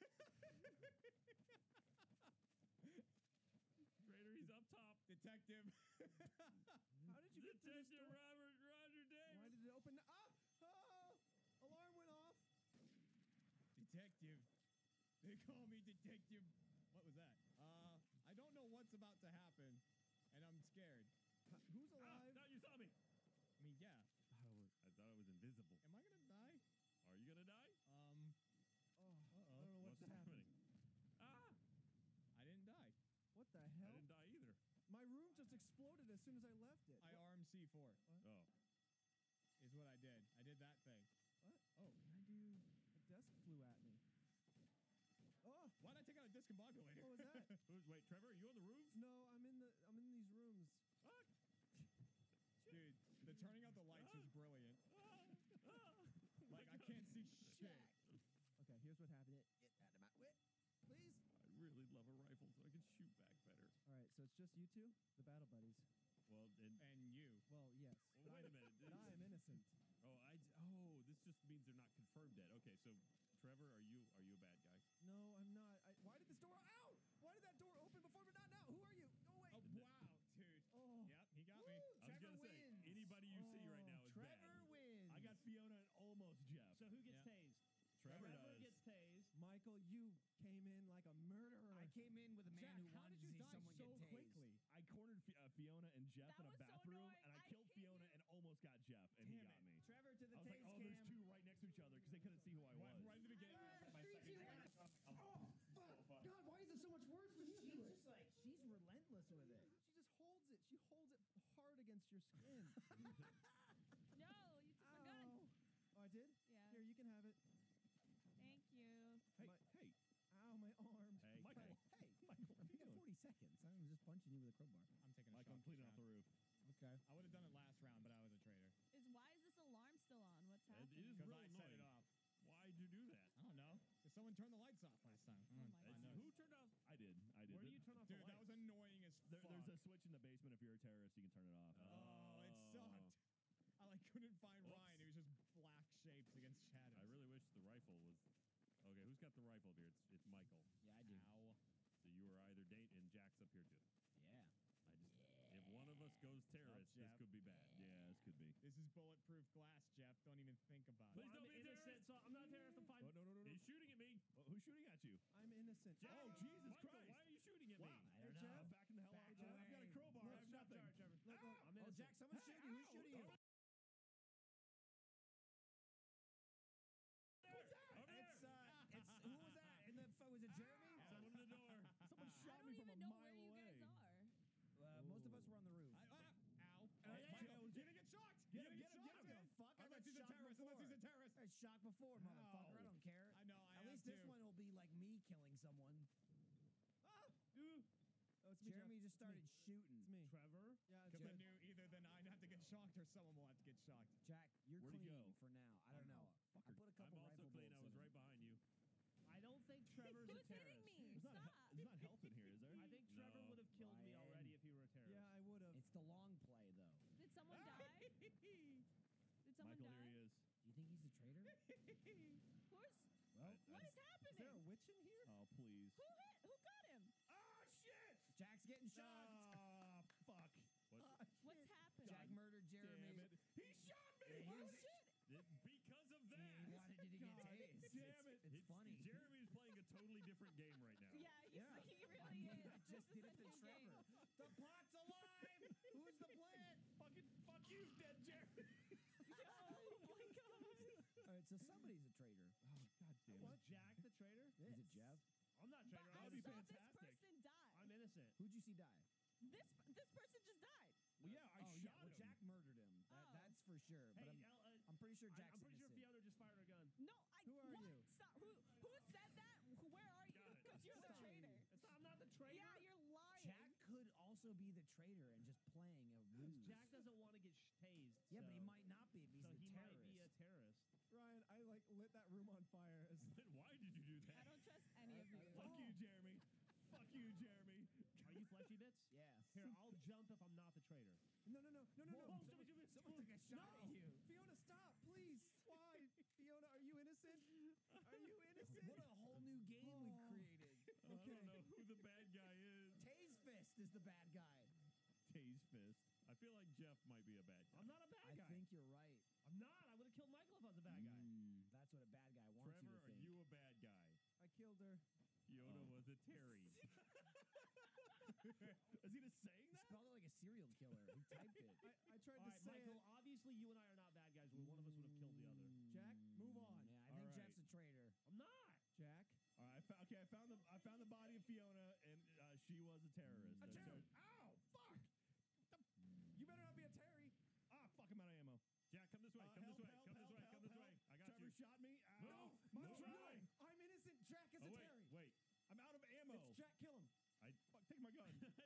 Traitor, he's up top. Detective. How did you get to this Detective door? Robert Roger Davis. Why did it open? Alarm went off. Detective. They call me Detective. What was that? I don't know what's about to happen, and I'm scared. Who's Ah, alive? no, you saw me. I mean, yeah. I thought I was invisible. Am I gonna die? Are you gonna die? Oh, I Uh-oh. don't know what What's just happened. happening? Ah, I didn't die. What the I hell? didn't die either. My room just exploded as soon as I left it. I RMC4 Oh, is what I did. I did that thing. What? Oh, can I do? A desk flew at me. Oh, Why'd I take out a discombobulator? what was that? wait, Trevor, are you on the roof? No, I'm in these rooms. Ah, Dude, the turning out the lights is brilliant. ah, ah. Like, I can't see shit. Okay, here's what happened. Get out of my way, please. I really love a rifle so I can shoot back better. All right, so it's just you two, the battle buddies. Well, And you. Well, yes. well, wait a minute. But I am innocent. This just means they're not confirmed dead. Okay, so Trevor, are you a bad guy? No, I'm not. Why did this door? Ow! Why Trevor Trevor does. gets tased. Michael, you came in like a murderer. I came in with a man Jack, who how wanted did to you see die someone so get tased. quickly? I cornered Fiona and Jeff That in a was so bathroom, annoying. and I I killed hate Fiona you. and almost got Jeff, and he Damn got it. me. Trevor to the I was like, tase oh, there's cam. two right next to each other because they couldn't see who I was. Right in the beginning. My Three, second two, guy. one. Oh, fuck. God, why is there so much worse when you She's do it? just like, she's relentless with it. She just holds it. She holds it hard against your skin. No, you took my gun. Ow. Oh, I did? Yeah. Here, you can have it. Thank you. Hey, My- hey, Ow, my arm. hey, Hey, Michael. hey, Michael, what are you you got doing? 40 seconds. I was just punching you with a crowbar. I'm taking a Michael, shot. I'm cleaning this off the round. roof. Okay. I would have done it last round, but I was a traitor. Why is this alarm still on? What's It happening? is Because real I set it annoying. off. Why'd you do that? I don't know. Because someone turned the lights off last time. Oh my I God. know. Who turned off? I did. I did. Where do you turn off Dude, the that lights? was annoying as fuck. There's a switch in the basement. If you're a terrorist, you can turn it off. Oh, it sucked. I like couldn't find Whoops. Ryan. It was just black shapes against shadows. I really wish the rifle was. Okay, who's got the rifle here? It's Michael. Yeah, I do. Ow. So you were either date and Jack's up here too. Yeah. I just if one of us goes terrorist, this Jeff. could be bad. Yeah, this could be. This is bulletproof glass, Jeff. Don't even think about Please it. don't I'm be a innocent, terrorist. so I'm not a terrorist. I'm fine. Oh, no. He's shooting at me. Who's shooting at you? I'm innocent. Jeff. Oh, Jesus Jesus Christ! Why are you shooting at me? I don't Hey, know. Jeff. Backing the hell Back off. I've got a away. crowbar. I have Look, nothing. Trevor. Look, Ah! I'm Oh, innocent. Jack, someone's shooting you. Who's shooting you? It's who was that? In the was it Jeremy? Someone in the door. Someone I shot don't me from even a know mile where you away. guys are. Most of us were on the roof. Ow. yeah, Michael, yeah. you're gonna get shocked. Get You're him, gonna get him, shocked. get him. Fuck, I Unless got he's a shot terrorist. before. Unless he's a terrorist. I shot before, motherfucker. I don't care. I know. I At have least this too. one will be like me killing someone. Oh, it's me, Jeremy Jeff. just started It's shooting. me. Trevor. Yeah, it's Because I good. knew either then I'd have to get shocked or someone will have to get shocked. Jack, you're Where'd he clean go? for now. I don't know. I put a I'm couple also rifle clean. I bullets was in right him. behind you. I don't think Trevor's a Who's hitting terrorist. me? Stop. There's not health in here, is there? I think Trevor No. would have killed me Ryan. already if he were a terrorist. Yeah, I would have. It's the long play, though. Did someone die? Did someone Michael, die? here he is. Do you think he's the traitor? Who's? Well, What is Is there a happening? witch in here? Oh, please. Who hit? Who got him? Oh, shit! Jack's getting shot. Ah, fuck. What? What's happening? Jack murdered Jeremy. Damn it. He shot me! Yeah, Oh he's- shit! Because of that. He wanted you to get God tased. damn it. It's funny. Jeremy's playing a totally different game right now. Yeah, Yeah. he really is. I just This did is it to a new game. Trevor. The plot's alive. Who's the plant? Fuck you, dead Jeremy. Oh my god. All right, so somebody's a traitor. Oh, God damn Was it. Jack the traitor? Is it Jeff? I'm not a But traitor. I That'd be saw fantastic. this person die. I'm innocent. Who'd you see die? This person just died. Well, yeah, I oh, shot yeah. Well, him. Jack murdered him. Oh. That's for sure. But Hey, I'm pretty sure Jack's I'm pretty sure innocent. Fiona just fired her gun. No, Who are what? you? Stop. Who said that? Where are you? Got it. Because you're the Stop. traitor. I'm not the traitor. Yeah, you're lying. Jack could also be the traitor and just playing a ruse. Jack doesn't want to get tased. Yeah, but he so- might not be if he's so the he terrorist. might be a terrorist. Ryan, I like lit that room on fire. As Why did you do that? I don't trust any of you. Fuck you, Jeremy. Fuck you, Jeremy. Are you fleshy bits? Yeah. Here, I'll jump if I'm not the traitor. no. Whoa, someone took a shot at you. Fiona, stop, please. Why? Fiona, are you innocent? Are you innocent? What a whole new game we've created. I don't know who the bad guy is. Tase Fist is the bad guy. Tase Fist. I feel like Jeff might be a bad guy. I'm not a bad I guy. think you're right. I'm not. I would have killed Michael if I was a bad guy. That's what a bad guy wants Trevor, you to are think. you a bad guy? I killed her. Fiona was a Terry. Is he just saying He that? spelled it like a serial killer. He typed it. I tried All to right, say Michael, it. obviously you and I are not bad guys. One of us would have killed the other. Jack, move on. Yeah, I All think right. Jeff's a traitor. I'm not. Jack. All right, I found the body of Fiona, and she was a terrorist. A So- Terry. Ow! Fuck! You better not be a Terry. Ah, fuck, I'm out of ammo. Jack, come this way. Come Help, this way. help, Come this help, way. Come this help, way. I got Trevor you. shot me. Ow. No, I'm no, trying. I'm innocent. Jack is a Oh, Terry. wait. I'm out of ammo. It's Jack. Kill him. Fuck, take my gun.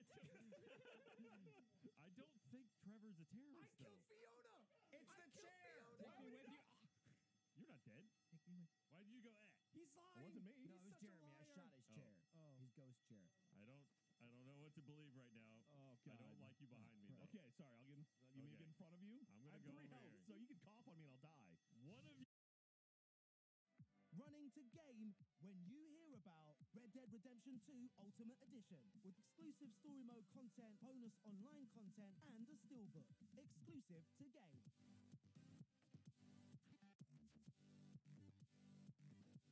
I don't think Trevor's a terrorist. I killed though. Fiona. It's I the killed chair. Fiona. Take Why me would with he you. not? You're not dead. Why did you go at? He's lying. It wasn't me. No, it was He's such a Jeremy. I liar. shot his Oh. chair. Oh. His ghost chair. I don't know what to believe right now. Oh, I don't like you behind me. Though. Okay, sorry. I'll get in. You mean Okay. get in front of you? I'm I gonna have go 3 over health, here. so you can cough on me and I'll die. One of you. Running to gain when you hear about Red Dead Redemption 2 Ultimate Edition with exclusive story mode content, bonus online content, and a steelbook. Exclusive to game.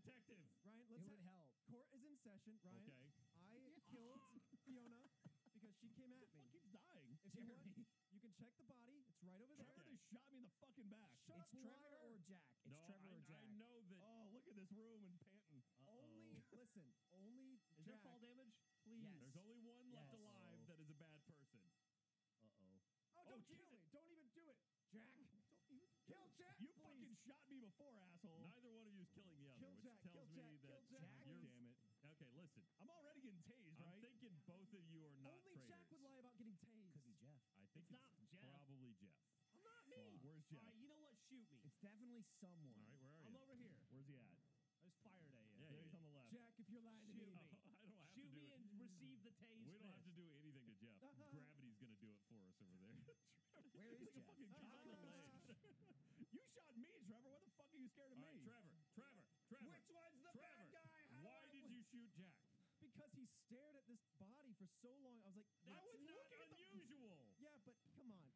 detective. Ryan, It let's would help. Court is in session, Ryan. Okay. I killed Fiona because she came at me. Fuck keeps dying. If you want, Jeremy. you can check the body. It's right over there. Trevor just shot me in the fucking back. Shut It's up, Trevor liar. or Jack. It's No, Trevor or Jack. I know that. Oh, look at this room and panting. Only listen. Only Is Jack. there fall damage? Please. Yes. There's only one left Yes. alive that is a bad person. Uh-oh. Oh, don't kill Jesus. me. Don't even do it, Jack. Don't even kill Jack. You please. fucking shot me before, asshole. Neither one of you is killing the other, Kill which Jack, tells kill me Jack, that kill Jack, you're. please. Damn it. Okay, listen. I'm already getting tased, I'm right? thinking both of you are not Only traitors. Jack would lie about getting tased. Could be Jeff. I think It's not Jeff. probably Jeff. I'm not me. Where's Jeff? All right, you know what? Shoot me. It's definitely someone. All right, where are I'm you? over here. Where's he at? I just fired at you. Yeah, There he's on the left. Jack, if you're lying to Shoot me, me. I don't have Shoot to do me it. and receive the tase. We don't have to do anything to Jeff. Gravity's gonna do it for us over there. Where is Like a Jeff? fucking He's on the ledge. You shot me, Trevor. Why the fuck are you scared of All right, me? Trevor. Which one's the Trevor, bad guy? How do why I did win? you shoot Jack? because he stared at this body for so long. I was like, That "Let's was not look at the-" unusual. Yeah, but come on.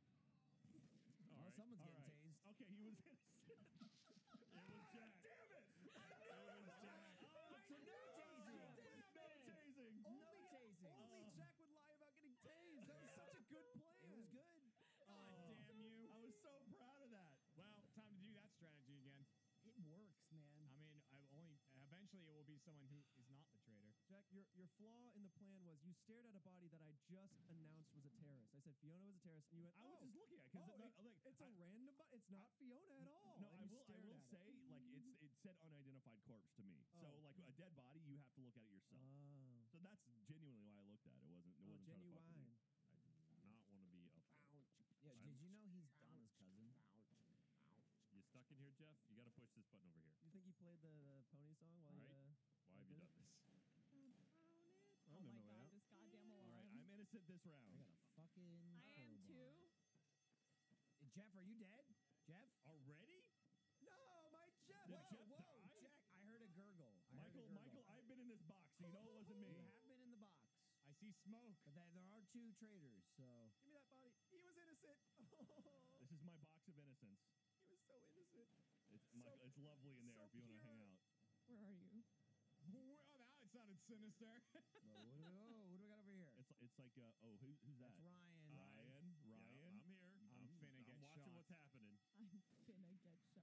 All Well, right. someone's All getting right. tased. Okay, he was innocent. It was Jack. Damn it! It was Jack. So no tasing. No tasing. No tasing. Only Jack would lie about getting tased. That was such a good plan. It was good. God damn you. I was so proud of that. Well, time to do that strategy again. It works, man. I mean, eventually it will be someone who is not the traitor. Jack, your flaw in the plan was you stared at a body that I just announced was a terrorist. I said Fiona was a terrorist, and you went, I was "Oh, just looking at it because it's a random body. It's not Fiona at all." No, And I you will stared at it. say like it said unidentified corpse to me. So Oh. like a dead body, you have to look at it yourself. Oh. So that's genuinely why I looked at it. It wasn't trying to fuck with you. genuine. I do not want to be up there. Yeah, I'm- did you know he's Donna's cousin? You stuck in here, Jeff? You got to push this button over here. You think he played the pony song while All right. you? Why have you done this? Oh I'm in my the way god, out. this goddamn alarm. All right, I'm innocent this I round. got a fucking. I am crowbar. too. Jeff, are you dead? Jeff? Already? No, my Jeff. Did Whoa, Jeff whoa, die? Jack! I heard a gurgle. Michael, I've been in this box, so you know it wasn't me. You have been in the box, I see smoke. but there are two traitors. So Give me that body. He was innocent. Oh, This is my box of innocence. he was so innocent. It's Michael, it's lovely in there so if you want to hang pure. out. Where are you? Oh, now it sounded sinister. what do we got over here? It's like who's that? That's Ryan. Ryan. Yeah, I'm here. I'm finna get I'm watching shot. what's happening. I'm finna get shot.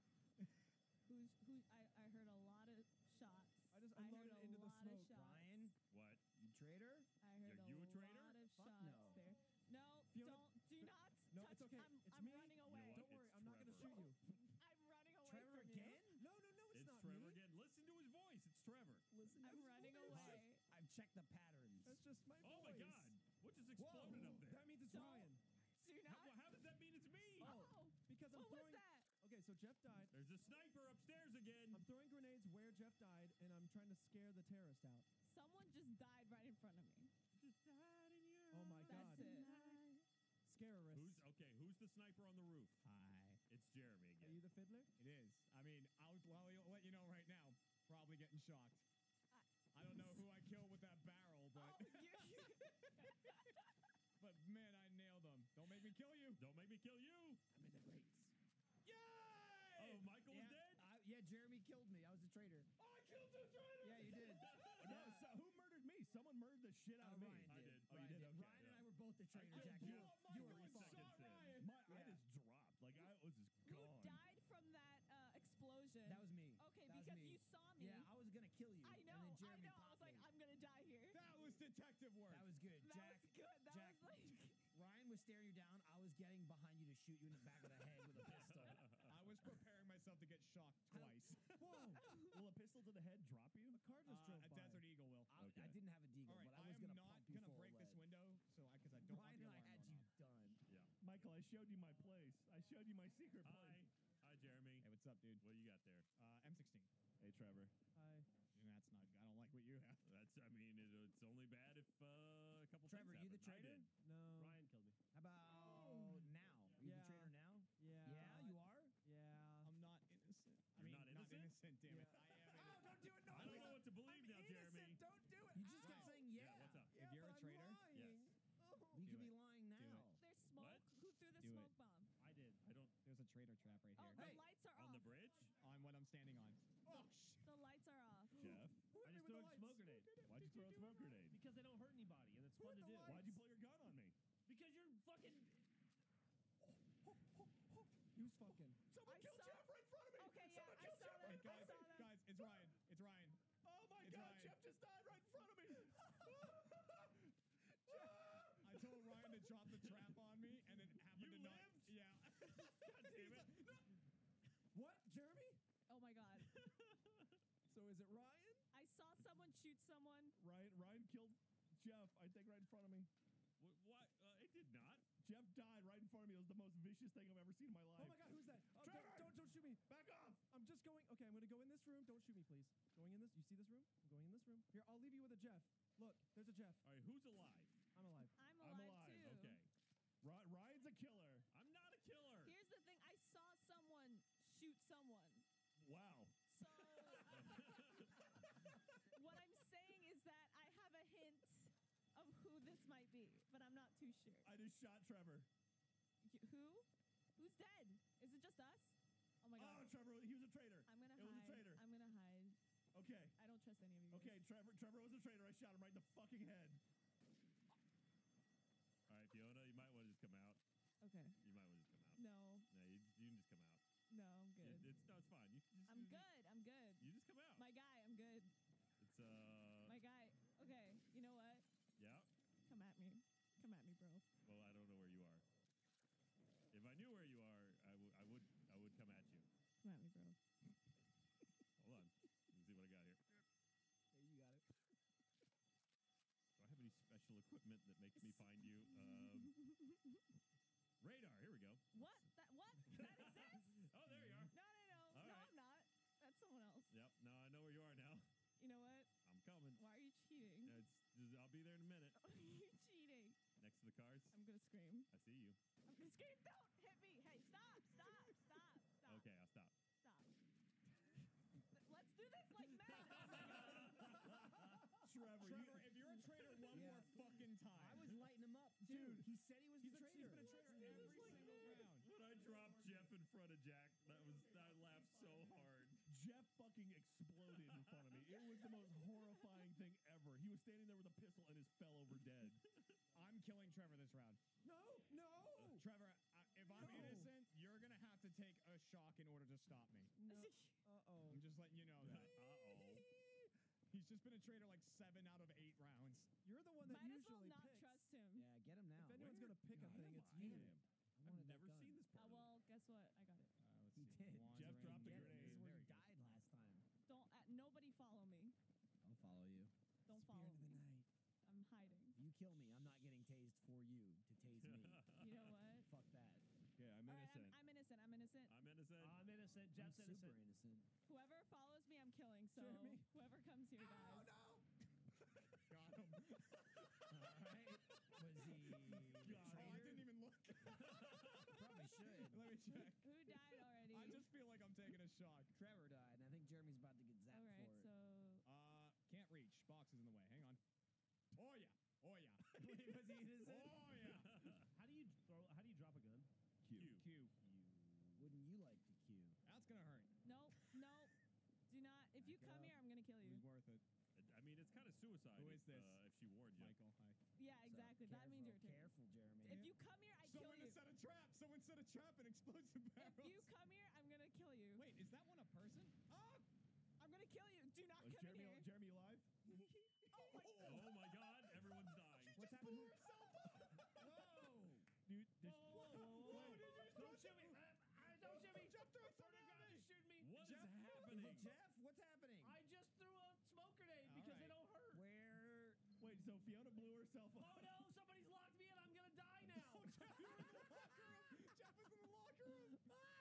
I heard a lot of shots. I just heard unloaded a into the lot smoke. of shots. Ryan, What? you traitor? I heard Are you a traitor? lot of Fuck shots no. there. No, Fiona- do not No, touch. it's okay. I'm, It's I'm me. running You know away. what? Don't worry, It's I'm not gonna Trevor. shoot you. I'm running away Trevor from again? No, it's It's not Trevor me. again. Listen to his voice. It's Trevor. Listen, you. I'm to his running voice. away. I've checked the patterns. That's just my Oh voice. my God! What just exploded up there? That means it's Don't- Ryan. Do not. How does that mean it's me? Oh, Because I'm what was throwing. that? Okay, so Jeff died. There's a sniper upstairs again. I'm throwing grenades where Jeff died, and I'm trying to scare the terrorist out. Someone just died right in front of me. Oh my That's God. it. Scarerist. Who's the sniper on the roof? Hi. It's Jeremy Are again. you the fiddler? It is. I mean, I'll let you know right now. Probably getting shocked. I don't know who I killed with that barrel, but Oh, you. but man, I nailed them. Don't make me kill you. Don't make me kill you. I'm in the grates. Yay! Oh, Michael yeah, was dead. Yeah, Jeremy killed me. I was a traitor. Oh, I killed two traitors. Yeah, you did. No, so who murdered me? Someone murdered the shit out of me. Ryan I did. did. Oh, you Ryan did? Okay, Ryan and yeah. I were both the traitor, killed Jack. you. You were Michael fucked. shot Ryan. I Yeah. just dropped. Like I was just Who gone. died from that explosion? That was me. Okay, That was because me. you saw me. Yeah, I was gonna kill you. I know. And then Jeremy I know. I was popped like, me. I'm gonna die here. That was detective work. That was good. That Jack, was good. That Jack, was like. Ryan was staring you down. I was getting behind you to shoot you in the back of the head with a pistol. I was preparing myself to get shocked twice. Whoa! Will a pistol to the head drop you? A car just drove A by. Desert Eagle will. I Okay. didn't have a deagle, All right, but I I was am gonna not pump you gonna full of break this lead. window, because I don't want Ryan the and I alarm had going you off. done. Yeah. Michael, I showed you my place. I showed you my secret Hi. place. Hi, Jeremy. Hey, what's up, dude? What you got there? M16. Hey, Trevor. Hi. That's not. I don't like what you have. I mean, it's only bad if a couple Trevor, things you the happen. I traitor? did. No. Ryan killed me. How about now? Are you Yeah. the traitor now? Yeah. Yeah, you are? Yeah. I'm not innocent. I You're mean, not innocent? damn it. Yeah. I am Oh, innocent. don't do it. No, I don't please. know what to believe I'm now, Jeremy. innocent. Don't do it. You just kept Ow. saying yeah. Yeah, what's up? Yeah, you're a but traitor? I'm lying. Yes. Oh. You Do could be it. lying now. There's smoke. What? Who threw the Do smoke it. bomb? I did. I don't. There's a traitor trap right Oh, here. the Hey, lights are On off. the bridge? On what I'm standing on. Oh, shit. The lights are off. smoke grenade? Why'd you throw a smoke grenade? Because they don't hurt anybody, and it's fun to do. Why'd you pull your gun on me? Because you're fucking. Who's fucking? Someone I killed saw- Jeff right in front of me. Okay, yeah, Someone I killed saw Jeff that. right in front I of saw me. that. Guys, it's Ryan. It's Ryan. Oh my It's God, Ryan. Jeff just died right in front of me. I told Ryan to drop the trap on me, and it happened You to not. lived? Yeah. God damn it. What, Jeremy? Oh my god. So is it Ryan? I saw someone shoot someone. Ryan killed Jeff, I think, right in front of me. What? It did not. Jeff died right in front of me. It was the most vicious thing I've ever seen in my life. Oh my God, who's that? Oh, Trevor! don't shoot me. Back off! I'm just going. Okay, I'm gonna go in this room. Don't shoot me, please. Going in this. You see this room? I'm going in this room. Here, I'll leave you with a Jeff. Look, there's a Jeff. All right, who's alive? I'm alive. I'm I'm alive, alive. too. Okay. Ryan's a killer. I'm not a killer. Here's the thing. I saw someone shoot someone. Wow. So what I'm saying is that I have a hint of who this might be, but I'm not too sure. I just shot Trevor. Who? Who's dead? Is it just us? Oh my Oh, god. Trevor, he was a traitor. I'm gonna It hide. was a traitor. I'm gonna hide. Okay. I don't trust any of you. Okay, guys. Trevor was a traitor. I shot him right in the fucking head. All right, Fiona, you might want to just come out. Okay. You might want to just come out. No. No, you can just come out. No, I'm good. It's fine. You just, I'm good. I'm good. You just come out. My guy, I'm good. It's My guy. Okay. You know what? yeah. Come at me. Come at me, bro. Well, I don't know where you are. If I knew where you are, I would come at you. Come at me, bro. Hold on. Let me see what I got here. Hey, you got it. Do I have any special equipment that makes me find you? Radar. Here we go. What? What? That exists? Oh, there you are. No. All No, right. I'm not. That's someone else. Yep. No, I know where you are now. You know what? I'm coming. Why are you cheating? I'll be there in a minute. You're cheating. Next to the cars. I'm gonna scream. I see you. I'm gonna scream. Don't hit me. Hey, stop. Okay, I'll stop. Stop. Let's do this like mad. Trevor, Trevor, if you're a traitor one Yeah. more fucking time. I was lighting him up, Dude, He said he was the He's traitor. been a traitor every single round. When I dropped Jeff in front of Jack, I laughed so hard. Jeff fucking exploded in front of me. It was the most horrifying thing ever. He was standing there with a pistol and just fell over dead. I'm killing Trevor this round. No. Trevor, if I'm No. innocent, you're gonna have to take a shock in order to stop me. No. Uh-oh. I'm just letting you know that. Uh-oh. He's just been a traitor like 7 out of 8 rounds. You're the one that Might as well usually not picks. trust him. Yeah, get him now. If anyone's Where- gonna pick a God, thing, am it's I? you. I I've wanted that never gun. seen this part. of it. Well, guess what? I got it. Let's He see. did. Wandering Jeff dropped a Yeah, grenade. this is where There he you go. died last time. Don't. Nobody follow me. I'll follow you. Don't Spirit follow of the me. night. I'm hiding. If you kill me, I'm not getting tased for you to tase me. You know what? Fuck that. Yeah, I'm All right, innocent. I'm innocent. I'm innocent. I'm innocent. I'm innocent. I'm Jeff's super innocent. innocent. Whoever follows me, I'm killing. So Jeremy. whoever comes here dies. Got him. All right. Was he a Oh, I traitor? didn't even look. Probably should. Let me check. Who died already? I just feel like I'm taking a shock. Trevor died, and I think Jeremy's about to get zapped All right. for it. So Can't reach. Box is in the way. Hang on. Oh yeah. Oh yeah. Wait, was he innocent? Oh yeah. How do you drop a gun? Q. Q. Wouldn't you like to queue? That's gonna hurt. no. Do not. If you Back come up. here, I'm gonna kill It you. was worth it. I mean, it's kind of suicide. Who is this? If she warned you. Michael, hi. Yeah, exactly. So, That means you're a traitor. careful, Jeremy. If you come here, I kill Someone you. set a trap. Someone set a trap and explosive barrels. If you come here, I'm gonna kill you. Wait, is that one a person? Oh! I'm gonna kill you. Do not Is come here. Jeremy alive? Oh my God! Everyone's dying. What's happening? Whoa! Dude, Don't shoot me! Don't shoot me! Jeff threw Swear to God, something at me. just shoot me! What is Jeff- happening? Jeff, what's happening? I just threw a smoke grenade All because they right. don't hurt. Where? Wait, so Fiona blew herself Oh up. no! Somebody's locked me in. I'm gonna die now. Jeff, you were in the locker room. Jeff was in the locker room.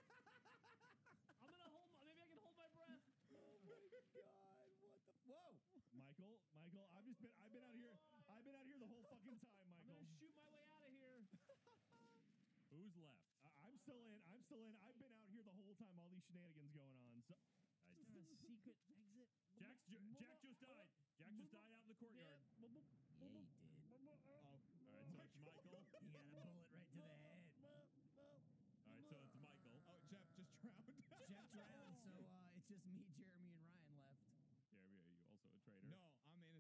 I'm gonna hold. Maybe I can hold my breath. Oh my God! What the? Whoa! Michael, I've been out here the whole fucking time, I'm Michael. gonna shoot my way out of here. Who's left? I'm still in. I've been out here the whole time. All these shenanigans going on. So Is there a secret exit? Jack just died. Jack just died out in the courtyard. Yeah, he did. Oh. All right, so it's Michael. He got a bullet right to the head. All right, so it's Michael. Oh, Jeff just drowned. Jeff drowned, so it's just me, Jeremy, and Ryan left. Jeremy, are you also a traitor? No, I'm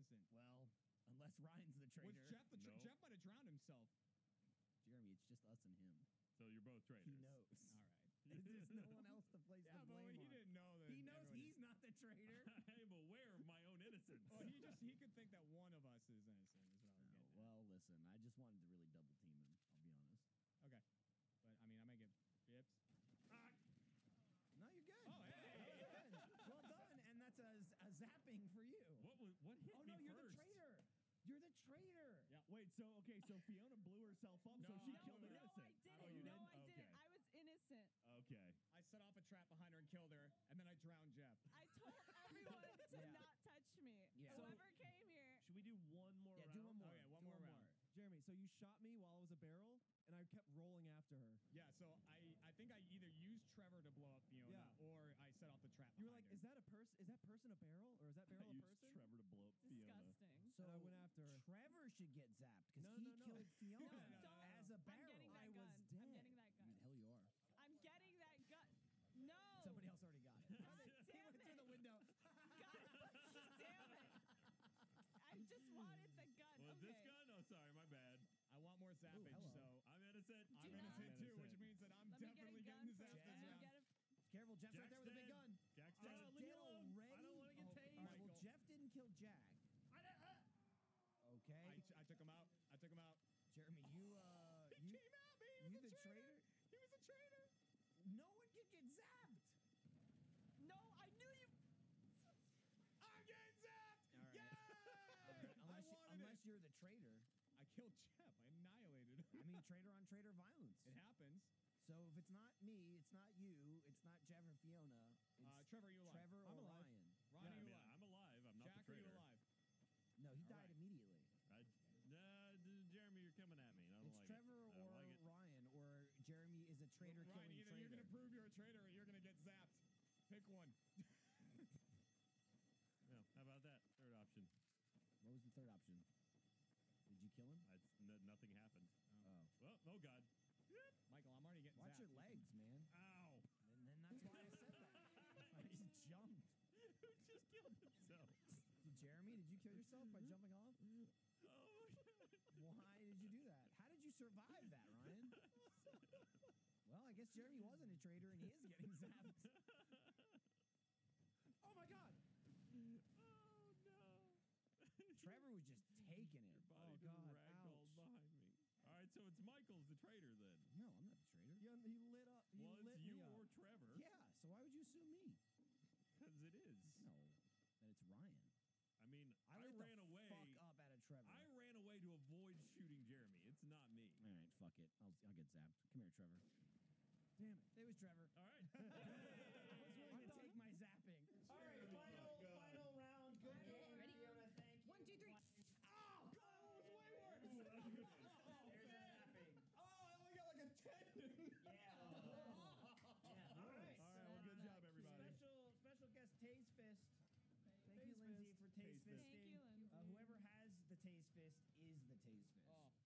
innocent. Well, unless Ryan's the traitor. Was Jeff the No. Jeff might have drowned himself. Jeremy, it's just us and him. So you're both traitors. He knows. All right. There's no one else to place Yeah, the but blame he on. didn't know that. He knows everybody- he's not the traitor. I am aware of my own innocence. Well, he could think that one of us is innocent. Is what I was Oh, getting. well, listen, I just wanted to really double team him. I'll be honest. At. Okay, but I mean, I might get bips. No, you're good. Oh, hey. Good. Well done, and that's a zapping for you. What hit Oh me no, you're first? the traitor. You're the traitor. Yeah. Wait, so Fiona blew herself up, so No, she no, killed the no, innocent. I didn't. Oh, you no, didn't? I didn't. Okay. I was innocent. Okay. I set off a trap behind her and killed her, and then I drowned Jeff. I told everyone to Yeah. not touch me. Yeah. Whoever came here. Should we do one more Yeah, round? do one more. Okay, one Do more round. Jeremy, so you shot me while I was a barrel, and I kept rolling after her. Yeah, so I think I either used Trevor to blow up Fiona, Yeah. or I set off the trap. You were behind like, her. "Is that a person? Is that person a barrel, or is that I barrel a used person?" Trevor to blow up Fiona. Disgusting. So And I went after her. Trevor should get zapped because No, he no, no. killed Fiona No, don't. as a barrel. I'm getting that I gun. was I'm dead. getting that gun. Hell, you are. I'm getting that gun. No. Somebody else already got it. God he damn went through it. the window. God fucking damn it. I just wanted the gun. Was okay. this gun? Oh, sorry, my bad. I want more zappage, hello. so I'm innocent. I'm not- innocent too, which innocent. means that I'm Let me get a definitely gun getting first. zapped this Let me round. get a Careful, Jeff's right there with a big dead. gun. Jack's Jack's dead. leave me dead alone. already. I don't want to get Oh, tased. All right, well, Michael. Jeff didn't kill Jack. Okay, I took him out. I took him out. Jeremy, you He came at me. He you was the a traitor. traitor? He was a traitor. No one can get zapped. No, I knew you. I'm getting zapped. All right. Yay! Unless, I wanted unless it. you're the traitor. I killed Jeff. I annihilated him. I mean, traitor on traitor violence. It happens. So if it's not me, it's not you, it's not Jeff or Fiona. It's Trevor, you alive? Trevor I'm or alive. Ryan. Ron, I are you mean, alive? I'm alive. I'm not Jack, the are you traitor. alive? No, he All died right. immediately. Jeremy, you're coming at me. And I don't It's like Trevor it. I don't or like it. Ryan, or Jeremy is a traitor Ryan, killing either traitor. you're gonna prove you're a traitor or you're gonna get zapped. Pick one. Yeah, how about that? Third option. What was the third option? Did you kill him? Nothing happened. Oh. Oh God. Michael, I'm already getting Watch zapped. your legs, man. Ow. And then that's why I said that. I just jumped. Who just killed himself? Jeremy, did you kill yourself by jumping off? Oh my God. Why did you do that? How did you survive that, Ryan? Well, I guess Jeremy wasn't a traitor and he is getting zapped. Oh my God! Oh no. Trevor was just taking it. Your body Oh, just God, ragdolled ouch. behind me. All right, so it's Michael's the traitor then. No, I'm not the traitor. He lit up. He Well, lit it's you me up. or Trevor. Yeah, so why would you assume me? Because it is. No, that it's Ryan. I mean, I I lit ran the away. fuck up out of Trevor. I ran away to avoid shooting Jeremy. It's not me. All right, fuck it. I'll get zapped. Come here, Trevor. Damn it! It was Trevor. All right. I'm gonna take my zapping. All right, final round. Good game, Fiona. Thank you. 1, 2, 3. Oh, God, that was way worse. There's a zapping. Oh, I only got like a 10. Yeah. Yeah. All right. All right, well, good job, everybody. Special guest Taze Fist. Thank Taze you, Lindsay, Fist. for Taze Taze Fist. Fisting. Thank you, Lindsay. Whoever has the Taze Fist is the Taze Fist. Oh.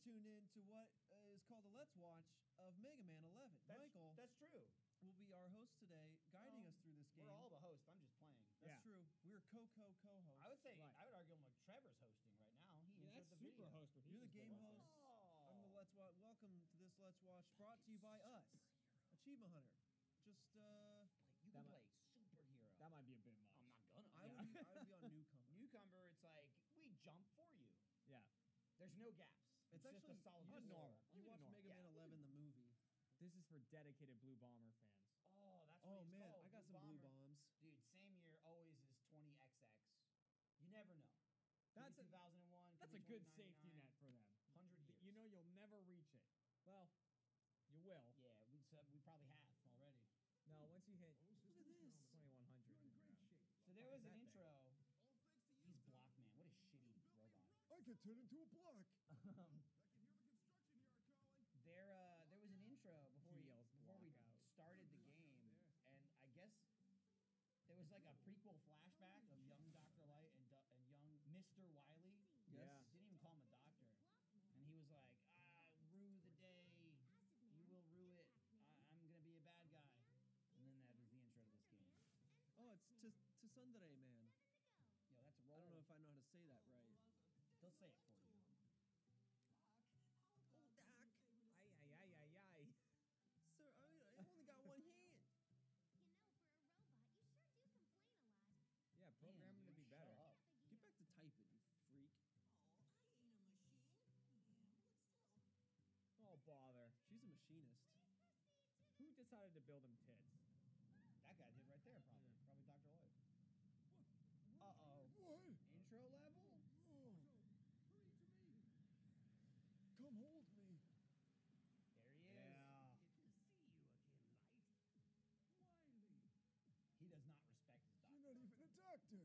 tuned in to what is called a Let's Watch of Mega Man 11. Michael That's true. will be our host today, guiding us through this game. We're all the hosts. I'm just playing. That's Yeah. true. We're co-hosts. I would say Right. I would argue like Trevor's hosting right now. He Yeah, introed that's the super video. host with You're the Heath. game host. I'm the Oh. Let's Watch. Welcome to this Let's Watch, brought to you by us, Achievement Hunter. Just You That can might- play superhero. That might be a bit much. I'm not gonna. I would be on Newcomer. Newcomer, it's like we jump for you. Yeah. There's no gaps. It's just actually a solid you just- floor. normal. You watch normal. Mega Man Yeah. 11, the movie. This is for dedicated Blue Bomber fans. Oh, that's Oh what he's man, called. I got some blue Bomber. bombs. Dude, same year always is 20XX. You never know. That's Could a be 2001. that's could a be good safety 2099, net for them. 100 years. You know you'll never reach it. Well, you will. Yeah, we probably have already. No, once you hit Look at this. 2100. So there was an that thing? intro. He's Blockman. What a shitty robot. I can turn into a block. There was an intro before He yells before we block out. started the game, and I guess there was like a prequel flashback of young Dr. Light and young Mr. Wily. Yes. Didn't even call him a doctor, and he was like, "Rue the day, you will rue it. I'm gonna be a bad guy," and then that was the intro to this game. Oh, it's to Sundere Man. Yo, that's I roll. don't know if I know how to say that right. They'll say it for you. Ay, ay, ay, ay, ay. Sir, I only got one hand. Yeah, program him to be Shut better. up. Get back to typing, you freak. Oh, bother. She's a machinist. Who decided to build him tits? That guy did right there, probably. Probably Dr. Light. Uh-oh. What? Intro level? Come hold me. There he is. Yeah. He does not respect his doctor. You're not even a doctor.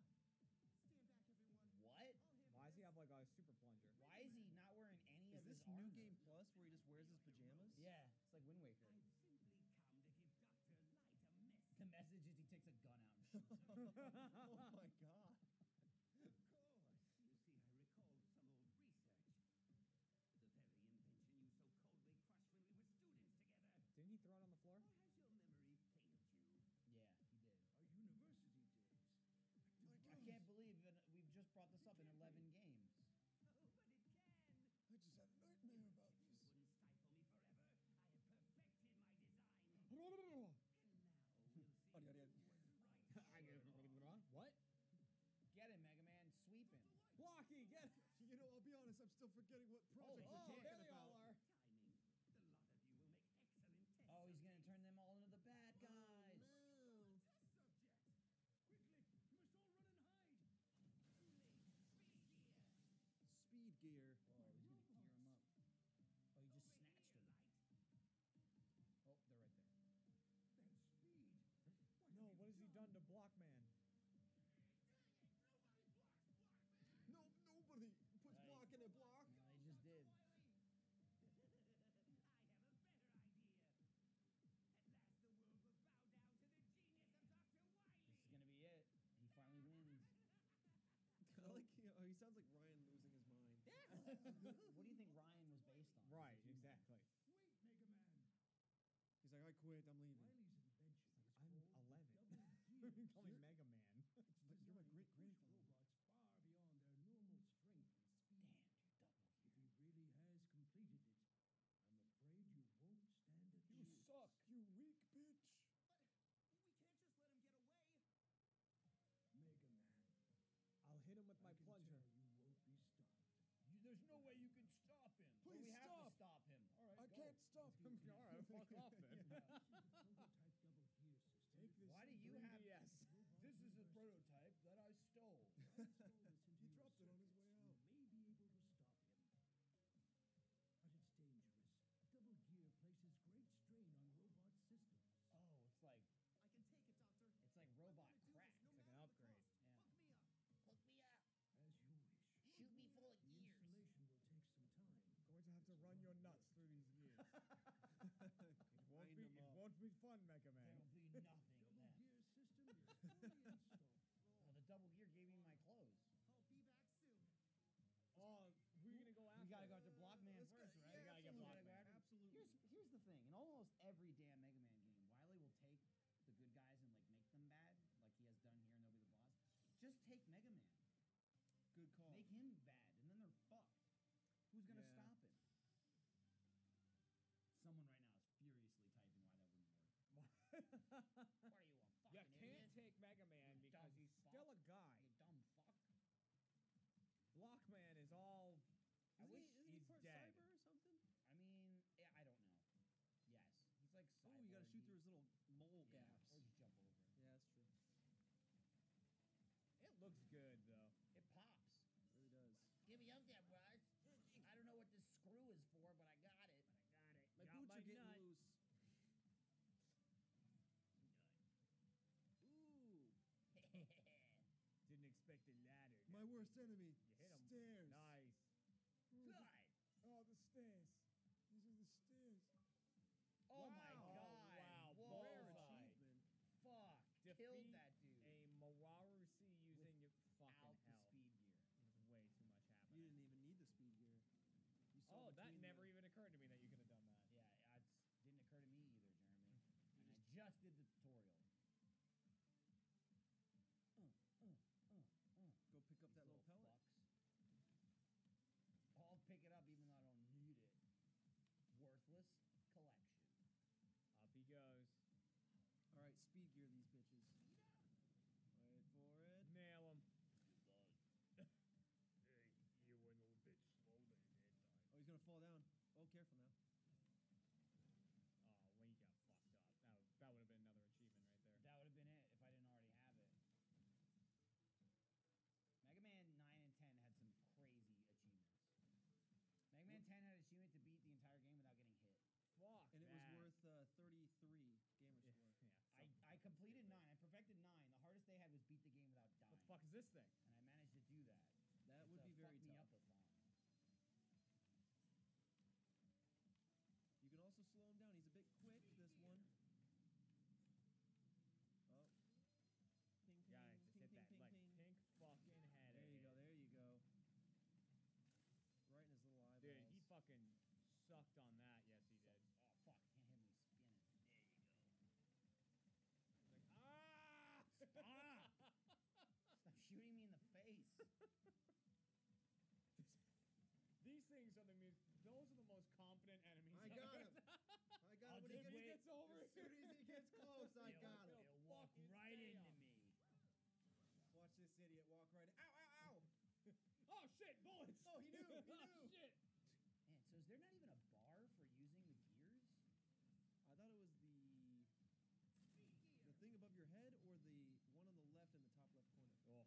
What? Why does he have like a super plunger? Why is he not wearing any Is of this his New armor? Game Plus where he just wears his pajamas? Yeah, it's like Wind Waker. The message is he takes a gun out and shoots him. Oh my god. Didn't he throw it on the floor? Yeah, he did. I can't believe that we've just brought this up in 11 games. I just had a nightmare about this. What? Get him, Mega Man. Sweep him. Blocky, get it. You know, I'll be honest, I'm still forgetting what project oh, we're talking there they about. all are. Oh, he's going to turn them all into the bad guys. Speed gear. Oh, he's going to gear him up. Oh, he just snatched him. Oh, they're right there. No, what has he done to Blockman? No, nobody puts Right. block in a block. No, he just did. This is going to be it. He finally wins. I like, he sounds like Ryan losing his mind. What do you think Ryan was based on? Right, exactly. He's like, I quit, I'm leaving. I'm 11. Call me Mega Man. But you're my great grandfather. You suck. You weak bitch. I'll hit him with my plunger. There's no way you can stop him. Please we have to stop. stop him. All right, I go. can't stop him. All right, fuck off then. Take this Why do you have 3DS. This is a prototype that I stole. He dropped it on his way out. Oh, it's like robot crack. It's like an upgrade. Yeah. Hook me up. Shoot me full of gears. Going to have to run your nuts through these gears. Wind them up. It won't be fun, Mega Man. There'll be nothing left. Oh, the double gear gave me my clothes. Oh, who are you gonna go after? We gotta go after Blockman. in almost every damn Mega Man game, Wily will take the good guys and like make them bad, like he has done here in Nobody the Boss. Just take Mega Man, Good call. make him bad, and then they're fucked. Who's gonna Yeah. stop him? Someone right now is furiously typing why that wouldn't work. What are you, a fucking You can't idiot? take Mega Man You because dumb he's fuck. still a guy. You dumb fuck. Blockman is all. I wish isn't he he's part dead. cyber or something? I mean, yeah, I don't know. Yes, he's like Oh, you gotta shoot through cyborg-y. his little mole Yeah, gaps. or just jump over. Yeah, that's true. It looks good though. It pops. It really does. Give me up that rush. I don't know what this screw is for, but I got it. My Got boots my are getting nut. loose. Ooh. Didn't expect a ladder. My worst enemy. You hit him. Stairs. Nice. Good. Oh, the stairs. These are the stairs. Oh my Wow. god. Wow, Whoa. Rare bullseye. achievement. Fuck. Defeat Killed that dude. A Mawarusi using your fucking Without the hell. speed gear. There's way too much You happening. didn't even need the speed gear. You saw Oh, that between never the- even occurred to me that you could have done that. Yeah, it didn't occur to me either, Jeremy. And I just did the tutorial. Go pick up These that little pellet. fucks. I'll pick it up even though I don't need it. Worthless collection. Up he goes. All right, speed gear these bitches. Wait for it. Nail him. You went a little bit slow there that time. Oh, he's gonna fall down. Oh, careful now. Oh, Link got fucked up. That would have been another achievement right there. That would have been it if I didn't already have it. Mega Man 9 and 10 had some crazy achievements. Mega Man 10 had an achievement to beat the entire game without getting hit. Fuck. And it was that. worth 33 gamer Yeah, score. yeah. I completed 9. I perfected 9. The hardest they had was beat the game without dying. What the fuck is this thing? And I managed to do that. That It's, would be very fucked me tough. up a thong. You can also slow him down. He's a bit quick, this one. Oh. Ping, ping, Yeah, just ping, hit ping, that ping, like ping. pink fucking head. There of you go, his. there you go. Right in his little eyeballs. Dude, he fucking sucked on that. Yes, he did. Oh, fuck. Can't hit me spinning. There you go. He's like, ah! Stop! Stop shooting me in the face. These things are the those are the most confident enemies. I got him. I got him. When he just wait. gets over, as soon as he gets close, I got him. It'll walk Fucking right stay into up. me. Watch this idiot walk right. Ow, ow, ow! Oh shit! Bullets! Oh, he knew. He Oh knew. shit! Man, so is there not even a bar for using the gears? I thought it was the thing above your head, or the one on the left in the top left corner. Oh,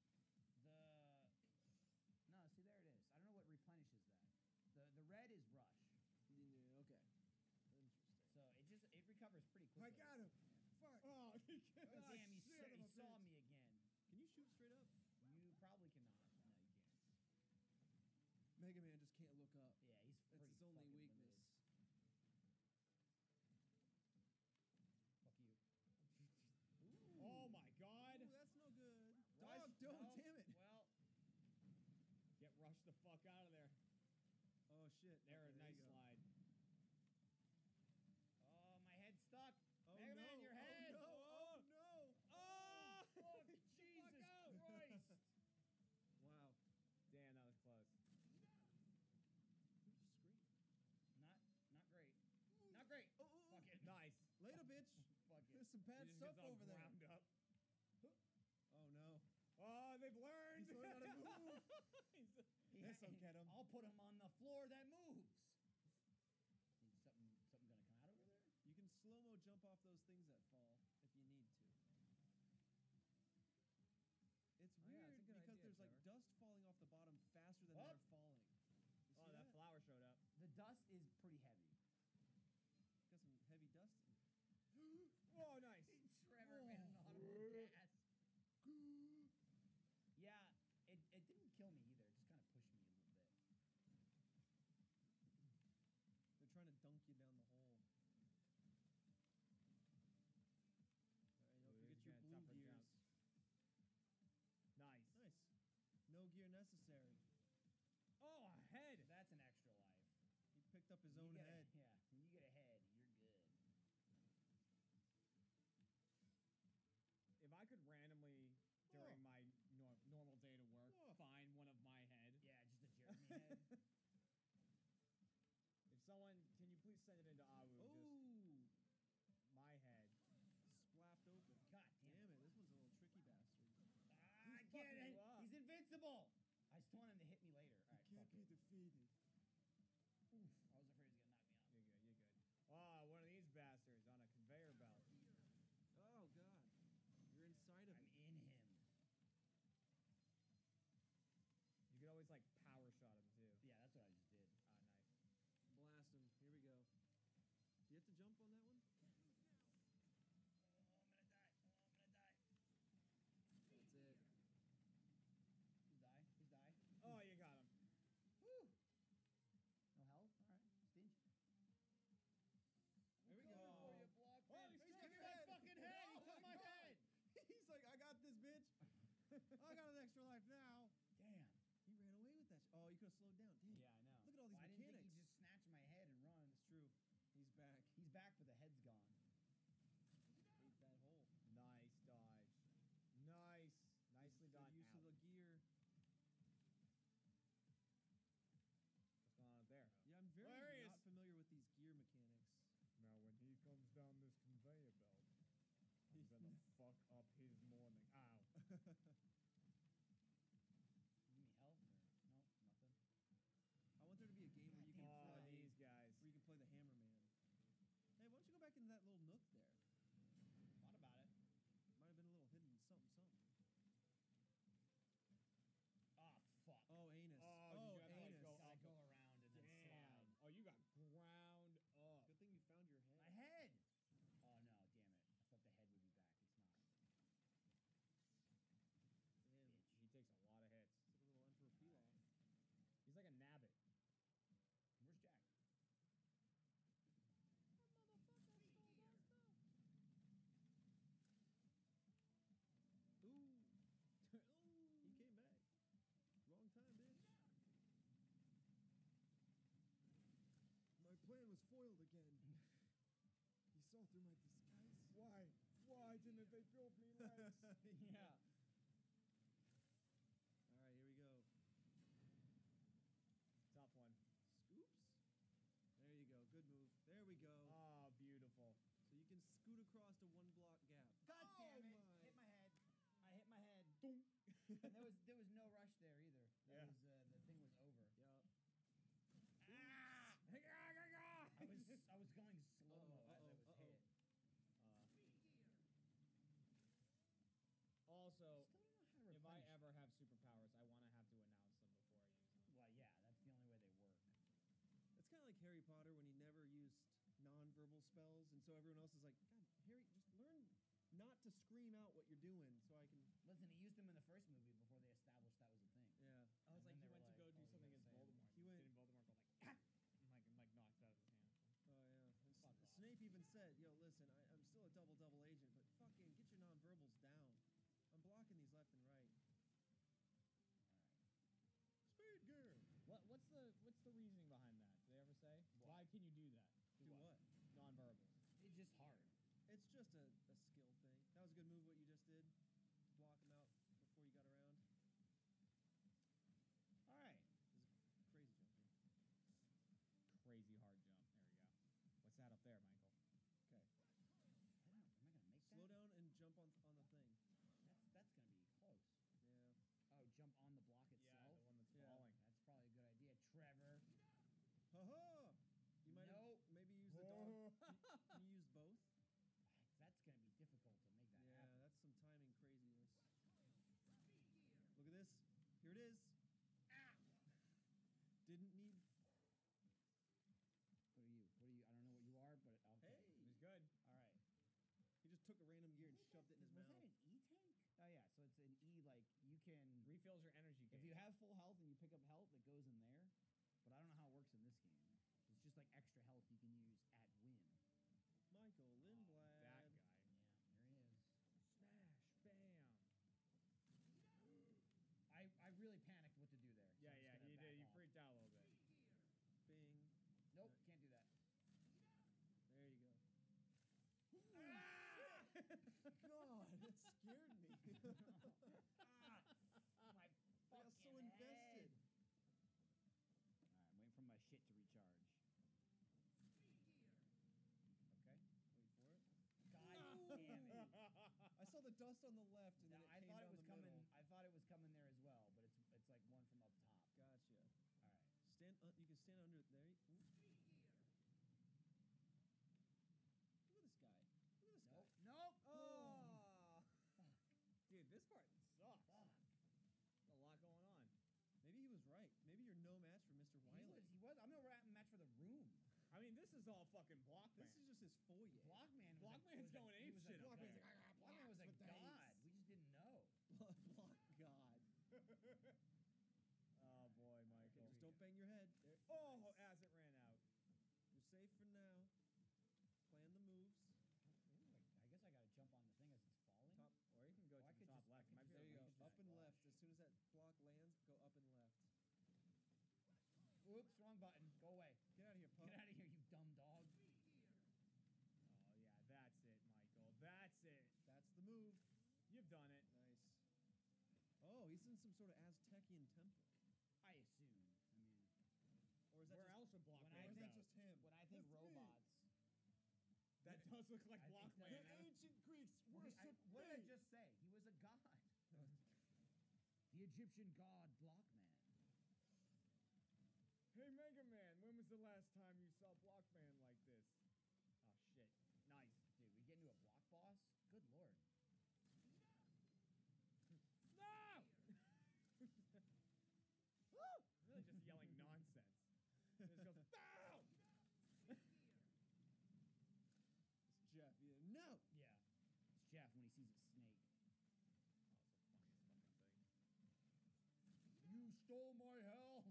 No, see there it is. I don't know what replenishes that. The red is rush. Yeah, okay. Interesting. So it recovers pretty quickly. I got him. Fuck. oh! God damn, he son of a saw bitch. me again. Can you shoot straight up? You probably cannot. No, you can't. Mega Man just can't look up. Yeah, he's That's pretty his only fucking weakness. limited. Fuck you. Oh my god! Ooh, that's no good. Rush? Dog, don't, No. damn it. Well, Get Rush the fuck out of there. Oh, shit. There, Okay, a nice you go. slide. oh, my head's stuck. Oh, Mega no. Man, your head. Oh, no. Oh, no. Oh! Fuck, Jesus Christ. Wow. Damn, that was close. Who just screamed? Not great. Not great. Oh, oh, oh. Fuck it. Nice. Later, bitch. Fuck it. There's some bad He just stuff gets all over there. ground up. Oh, no. Oh, they've learned. He's learned how to move. Yeah, This'll get him. I'll put him on the floor that moves. Is something gonna come out over there? You can slow-mo jump off those things that fall if you need to. It's Oh, yeah, weird it's a good because idea, there's like Trevor. dust falling off the bottom faster than Oh. they're falling. You Oh, see that flower showed up. The dust is pretty heavy. Got some heavy dust. Oh, nice. Trevor made an audible gasp. Yeah, it didn't kill me either. It just kind of pushed me a little bit. They're trying to dunk you down the hole. All right, don't Ooh, forget he's your got blue tougher gears. jumps. Nice. Nice. No gear necessary. Oh, a head. That's an extra life. He picked up his When own you get head. Yeah, when you get a head, you're good. I got an extra life now. Damn. He ran away with that. Oh, you could have slowed down. Damn. Yeah, I know. Look at all these Why didn't mechanics. he just snatch my head and run? It's true. He's back. He's back, but the head's gone. Ate that hole. Nice dodge. Nice. Nicely Good done. use Ow. of the gear. What's going on up there? Yeah, I'm very There he not is. familiar with these gear mechanics. Now, when he comes down this conveyor belt, I'm gonna fuck up his morning. Ow. You need help or no? Nothing. I want there to be a game where you can Oh, play, these guys. where you can play the Hammer Man. Hey, why don't you go back into that little nook there? Thought about it. Might have been a little hidden something. Ah, fuck. Oh, anus. Oh, did you have to, like, anus. go Gotta up go it? around and then Damn. slide. Oh, you got ground up. Good thing you found your head. My head. Oh no, damn it! I thought the head would be back. It's not. Damn. Bitch. He takes a lot of hits. It's like a little Emperor Pilaf. He's like a nabbit. Where's Jack? Ooh. He came back. Wrong time, bitch. My plan was foiled again. He saw through my disguise. Why? Why didn't they build me legs? Yeah. All right, here we go. Tough one. Scoops. There you go. Good move. There we go. Oh, beautiful. So you can scoot across a one block gap. God damn it! my. Hit my head. I hit my head. And there was no rush there either. That Yeah. was the thing was over. Yup. I was going slow mo as I was hit. Also, Still don't know how to if I replenish. ever have superpowers, I want to have to announce them before I use them. Well, yeah, that's the only way they work. It's kind of like Harry Potter when he never used non-verbal spells, and so everyone else is like, God, Harry, just learn not to scream out what you're doing, so I can. Listen, he used them in the first movie before they established that was a thing. Yeah. I was And like, then he they went were to go like, do oh, you something gotta against say it. Voldemort. He went- Didn't Voldemort go like, and like knocks it out of his hand. Oh yeah. And Fuck off. Snape even said, "Yo, listen, I'm still a double agent, but fucking get your non-verbals down. I'm blocking these left and right." Speed gear. What's the reasoning behind that? Did they ever say? What? Why can you do that? Do what? Non-verbals. It's just hard. It's just a skill thing. That was a good move. What you just did, block him out before you got around. All right. Crazy jumping. Crazy hard jump. There we go. What's that up there, Michael? Okay. I don't know. Am I gonna make Slow that? down and jump on the thing. That's gonna be close. Yeah. Oh, jump on the block itself. Yeah, the one that's Yeah. falling. That's probably a good idea, Trevor. Ha ha! You might Nope. maybe use the dog. Can you use both? That's gonna be difficult to make that Yeah, happen. that's some timing craziness. Look at this. Here it is. Ah! Didn't need. What are you? What are you? I don't know what you are, but okay. Hey! It was good. All right. He just took a random gear and shoved it in his Was mouth. that an E tank? Oh yeah. So it's an E. Like you can Refills your energy if gauge. you have full health and you pick up health, it goes in there. But I don't know how it works in this game. It's just like extra health you can use at whim. Michael Lindblad. That guy. Yeah, here he is. Smash. Bam. I really panicked what to do there. so Yeah, I'm just yeah, gonna you back did. You off. freaked out a little bit. Bing. Nope, can't do that. There you go. God, that scared me. My I got so fucking invested. head. All right, I'm waiting for my shit to recharge. Okay, wait for it. God damn it! I saw the dust on the left, and then Now, it I came thought down it was the coming. middle. I thought it was coming there as well, but it's like one from up top. Gotcha. All right. Stand. You can stand under it there. Ooh. Look at this guy. Look at this Nope. guy. Nope. Oh. Fuck. Dude, this part sucks. Fuck. There's a lot going on. Maybe he was right. Maybe you're no match for Mr. He Wiley. was. I'm no match for the room. I mean, this is all fucking Blockman. This is just his foyer. Blockman. Blockman's going ape shit up Blockman there. was a god. We just didn't know. Block God. Oh boy, Michael. Just don't bang your head. There. Oh, as it ran out. You're safe for now. Plan the moves. I guess I gotta jump on the thing as it's falling. Top, or you can go Oh, I to the could top just- left. I could Might be just- There you able go. to Up reach and button. Go away. Get out of here, pup. Get out of here, you dumb dog. Oh yeah, that's it, Michael. That's it. That's the move. You've done it. Nice. Oh, he's in some sort of Aztecian temple. I assume. I mean, Or is that Where just, else would Blockman? When I or is be? that just him? when I think That's me. robots. That does look like I think Blockman. that- The ancient Greeks What worship did I me. just say? He was a god. The Egyptian god Blockman. Hey, Mega Man, when was the last time you saw Blockman like this? Oh shit! Nice. Dude, we get into a block boss? Good lord. No! Really just yelling nonsense. It just goes, no! It's Jeff. Yeah. No. Yeah. It's Jeff when he sees a snake. Oh, it's the funniest fucking thing. You stole my health.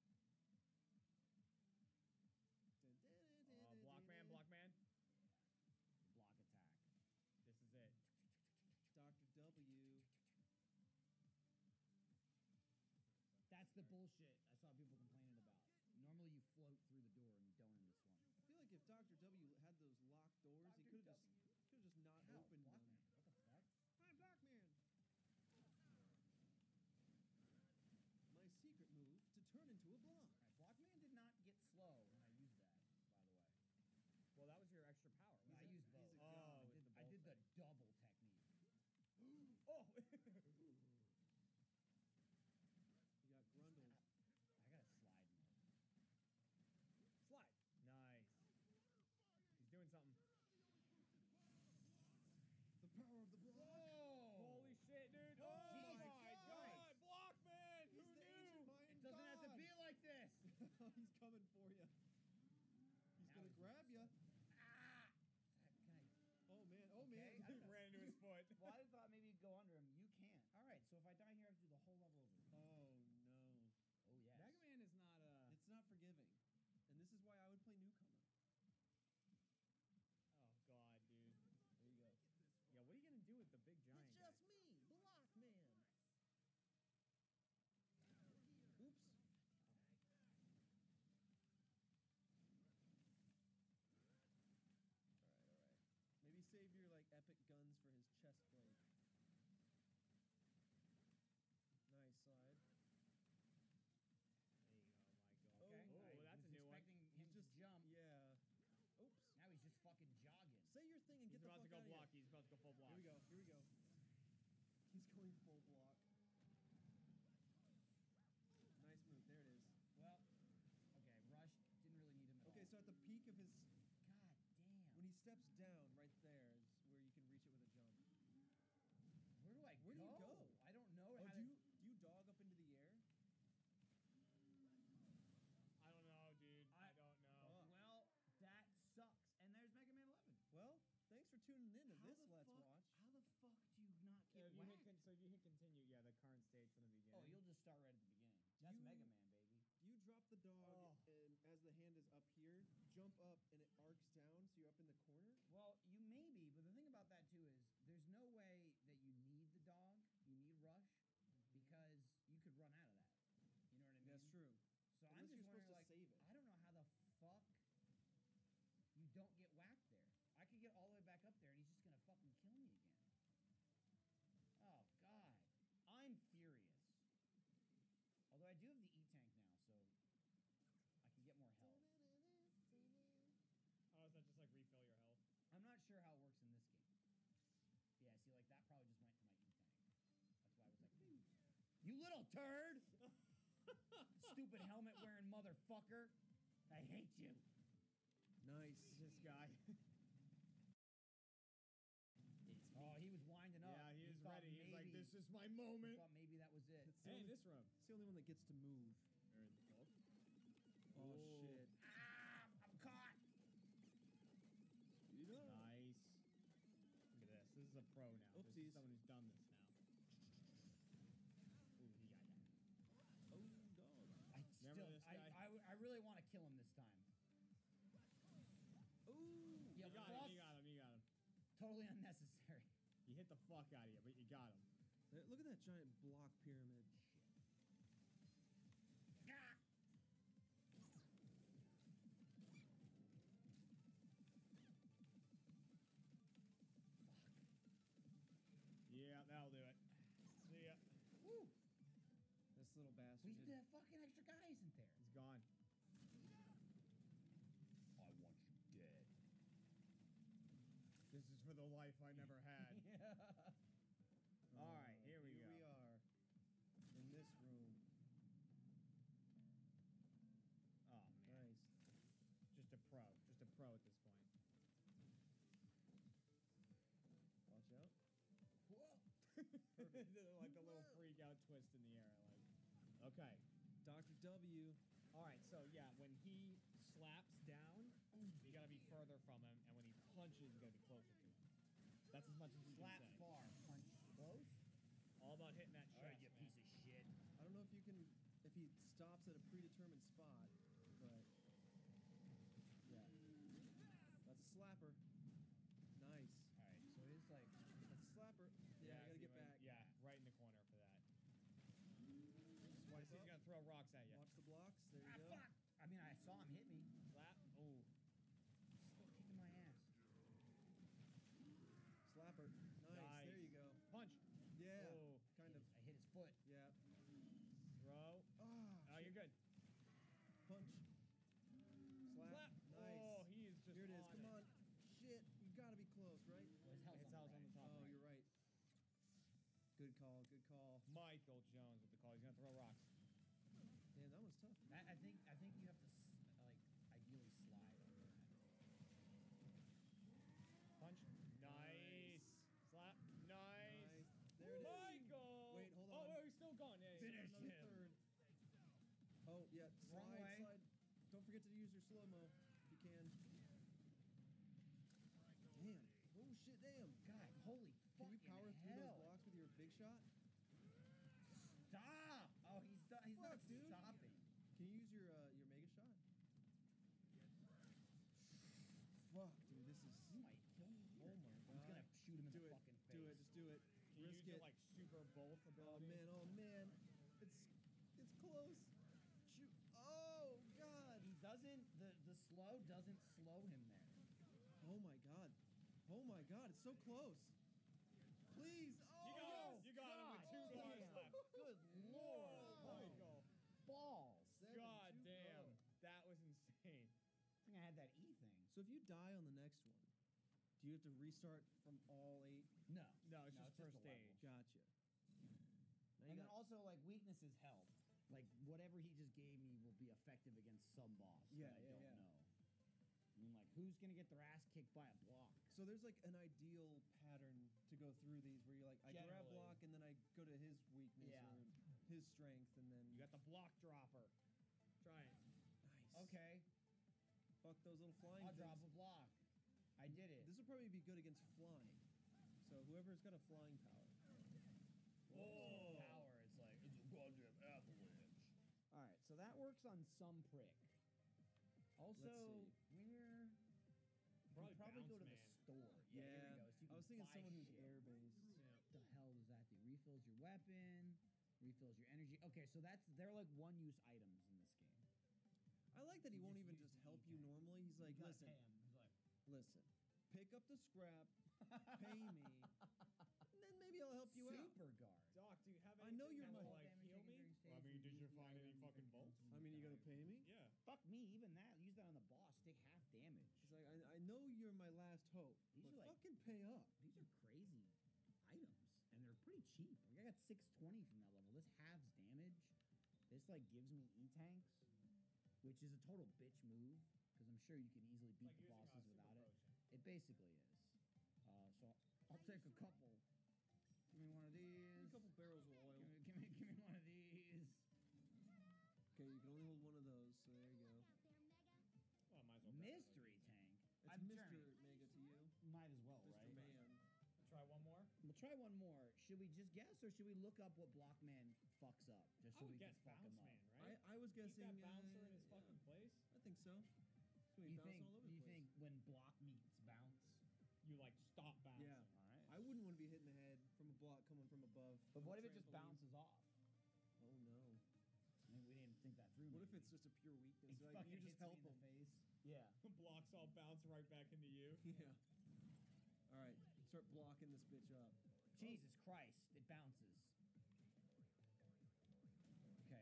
Blockman, Blockman. Block attack. This is it. Dr. W. That's the bullshit I saw people complaining about. Normally you float through the door and you don't in this one. I feel like if Dr. W had those locked doors, he could have just not How? opened them. Blockman. What the fuck? I'm Blockman. My secret move to turn into a block. Alright, Blockman did not get slow when I used that, by the way. Well, that was your extra power. No, I used both. he's a god. I did the double technique. Oh! You got Grundle. I got a slide mode. Slide. Nice. He's doing something. The power of the block. Holy shit, dude! Oh Jesus my Christ. God! Blockman! Who He's the knew? ancient Mayan It doesn't have to god. be like this. He's coming for you. He's Now gonna he's grab you. Ah! Can I? Oh man. Oh Okay, man. I don't know. Ran into his foot. Well, I thought maybe you'd go under him. You can't. All right, so if I die here, I have to do the whole level over again. Oh no. Oh yes. Mega Man is not It's not forgiving. And this is why I would play newcomer. Oh god, dude. There you go. Yeah, what are you gonna do with the big giant guy? me, Blockman. Oops. Alright. Maybe save your like epic guns for his chest plate. Nice slide. There you go, Michael. Oh, Okay. oh, well, that's a was new one. expecting him He's just to jump. Yeah. Oops. Now he's just fucking jogging. Say your thing and He's get the about fuck to go out of block. here. He's about to go full block. Here we go. Here we go. He's going full block. Nice move. There it is. Well, okay, Rush didn't really need him at Okay, all. so at the peak of his, God damn. when he steps down, right there is where you can reach it with a jump. Where do I Where do you go? I don't know. Oh, how do to- you dog up into the air? I don't know, dude. I don't know. Well, that sucks. And there's Mega Man 11. Well, thanks for tuning in to How this the Let's fuck- Watch. How the fuck do you not Yeah, get if you hit whacked? so if you hit continue, yeah, the current stage from the beginning. Oh, you'll just start right at the beginning. That's You- Mega Man, baby. You drop the dog, Oh. and as the hand is up here, jump up, and it arcs down, so you're up in the corner. Well, you may be, but the thing about that too is there's no way that you need the dog. You need Rush because you could run out of that. You know what I mean? That's true. So I'm Unless just you're supposed wondering, to like, save it. I don't know how the fuck you don't get whacked there. I could get all the way back up there, and he's just gonna fucking kill me again. Oh God, I'm furious. Although I do have the E-Tank now, so I can get more health. Oh, is that just like refill your health? I'm not sure how it works in this game. Yeah, see, like that probably just went to my E-Tank. That's why I was like, you little turd! Stupid helmet wearing motherfucker! I hate you. Nice. This guy. Oh, he was winding up. Yeah, he is thought ready. He's like, maybe- this is my He moment. thought maybe that was it. It's the Hey, only- this room. It's the only one that gets to move. They're in the book. Oh, Oh. shit. Ah, I'm caught. Nice. Look at this. This is a pro now. This Oopsies. is someone who's done this now. Ooh, he got you. Oh, dog. Remember this guy? I really want to kill him this time. Ooh. You You got fuck. him. You got him. You got him. Totally unnecessary. You hit the fuck out of you, but you got him. Look at that giant block pyramid. Ah! little bastard. Please, that fucking extra guy isn't there. He's gone. I want you dead. This is for the life I never had. Yeah. All right, here we go. Here we are in this room. Oh man, Nice. just a pro at this point. Watch out. Whoa. Like the little freak out twist in the air. Like, okay. Dr. W. All right, so yeah, when he slaps down, you gotta be further from him, and when he punches, you gotta be closer to him. That's as much as we Slap can say. far, punch close. All about hitting that All right, chest, you man. piece of shit. I don't know if you can, if he stops at a predetermined spot, but yeah, that's a slapper. Nice. All right, so it is like That's a slapper. Yeah, I gotta see get when- back. Yeah, right in the corner for that. Swipe He's up. gonna throw rocks at you. Watch the blocks. There you go. fuck. I mean, I saw him hit me. Slap. Oh. Still kicking my ass. Slapper. Nice. Nice. There you go. Punch. Yeah. Oh. Kind of. I hit his foot. Yeah. Throw. Ah. Oh, you're good. Punch. Slap. Slap. Nice. Oh, he is just Here it is. on Come it. on. Shit. You gotta be close, right? Well, his health's His house on the top. Oh, right. you're right. Good call. Good call. Michael Jones with the call. He's gonna throw rocks. Damn, that one's tough. I think you have to like ideally slide over that. Punch. Nice. Slap. Nice. There it is. Michael. Wait, hold Oh, on. wait, he's still gone. Yeah, Finish he's got another him. Oh, yeah. Wrong Slide, way. slide. Don't forget to use your slow-mo if you can. Damn. Oh, shit, damn. God, holy Can you fucking power through those hell. blocks with your big shot? Stop! Oh, he's not Fuck, dude. stopping. Can you use your mega shot? Fuck, dude, this is... You might kill me here. Oh my I'm just gonna God. shoot him in Do the it. fucking face. Do it. Just do it. Can you Risk use it. your, like, super both Oh abilities? man, oh man. It's close. Shoot. Oh god. He doesn't. The slow doesn't slow him there. Oh my god. Oh my god, it's so close. Please. Oh, You got him with 2 God bars damn. left. Good lord. Michael. Balls. God 7-2 damn. low. That was insane. I think I had that E thing. So if you die on the next one, do you have to restart from all 8? No. No, it's just first a level. stage. Gotcha. Now And you then got, also, like, weaknesses help. Like, whatever he just gave me will be effective against some boss Yeah, that I yeah, don't yeah. know. I mean, like, who's going to get their ass kicked by a block? so there's like an ideal pattern to go through these where you're like, I grab Generally. block and then I go to his weakness Yeah. or his strength and then You got the block dropper. Try it. nice. Okay, Fuck those little flying I'll things. drop a block. I did it. This will probably be good against flying. So whoever's got a flying power. Oh. Power, it's like, it's a goddamn avalanche. All right, so that works on some prick. Also, see. where... Probably probably go to Bounce the Man. store. Yeah, here we go. So you I was can thinking buy someone who's shit. air-based. What the hell does that do? Refills your weapon, refills your energy. Okay, so they're like one-use items in this game. I like that he You won't just even use just the help E you tank. normally. He's like, You gotta listen, pay him. He's like, listen, pick up the scrap, pay me, and then maybe I'll help you out. Super guard. Doc, do you have I know anything you're that my- will, like, heal me? I mean, did you find any fucking bolts? I mean, you gonna pay me? Yeah. Fuck me, even that. Use that on the boss. Take half damage. He's like, I know you're my last hope, These but are like- fucking pay up. These are crazy items, and they're pretty cheap. Like, I got 620 from that level. This halves damage. This like gives me E-tanks, which is a total bitch move because I'm sure you can easily beat the bosses without it. It basically is. So I'll take a couple. Give me one of these. A couple barrels of oil. Give me one of these. Okay, you can only hold one of those, so there you go. Well, might as well. grab Mystery tank. It's I'm Mr. Jeremy. Mega to you. Might as well, Mr. right? Man. one. Try one more. We'll try one more. Should we just guess, or should we look up what Blockman fucks up, just so I would we can guess fuck Bounce him up? Man, right? I was Keep guessing that bouncer in his yeah, fucking place. I think so. It's gonna be You bouncing think? all over Do the you place. think when block meets bounce? You like stop bouncing. Yeah. All right. I wouldn't want to be hitting the head from a block coming from above. But on what a if it just trampoline. bounces off? Oh no. I mean, we didn't think that through. What if maybe. it's just a pure weakness? It Like fucking you just hits me help in him. the face? Yeah. Blocks all bounce right back into you. Yeah. All right. Start blocking this bitch up. Jesus Christ! It bounces. Okay.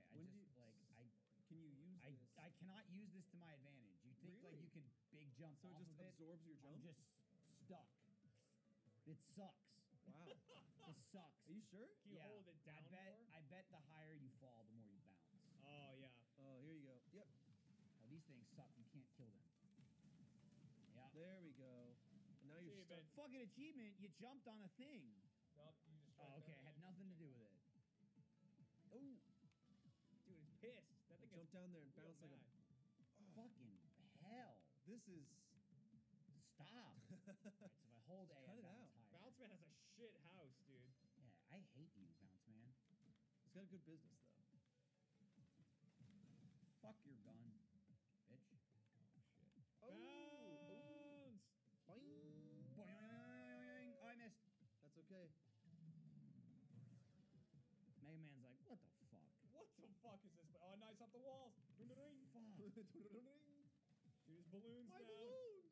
this to my advantage. You think like you can big jump So it off just of it? absorbs your I'm jump? just stuck. It sucks. Wow. It sucks. Are you sure? Can you hold it down more? I bet the higher you fall, the more you bounce. Oh, yeah. Oh, here you go. Yep. Oh, these things suck. You can't kill them. Yeah. There we go. And now you're stuck. Achievement. Fucking achievement. You jumped on a thing. Nope, you just Oh, okay. Had nothing to do with it. Ooh. Dude, it's pissed. That thing Jump is down there and real bounce like a. mad. Fucking hell. This is. Stop. Alright, so if I hold A, Cut I it bounce out. higher. Bounce Man has a shit house, dude. Yeah, I hate you, Bounce Man. He's got a good business though. Fuck your gun, bitch. Oh. Bounce! Boing. Boing. Oh, I missed. That's okay. Mega Man's like, what the fuck? What the fuck is this? Oh, nice up the walls. Ring, ring, ring. Fuck. Shoot his balloons My now. balloons.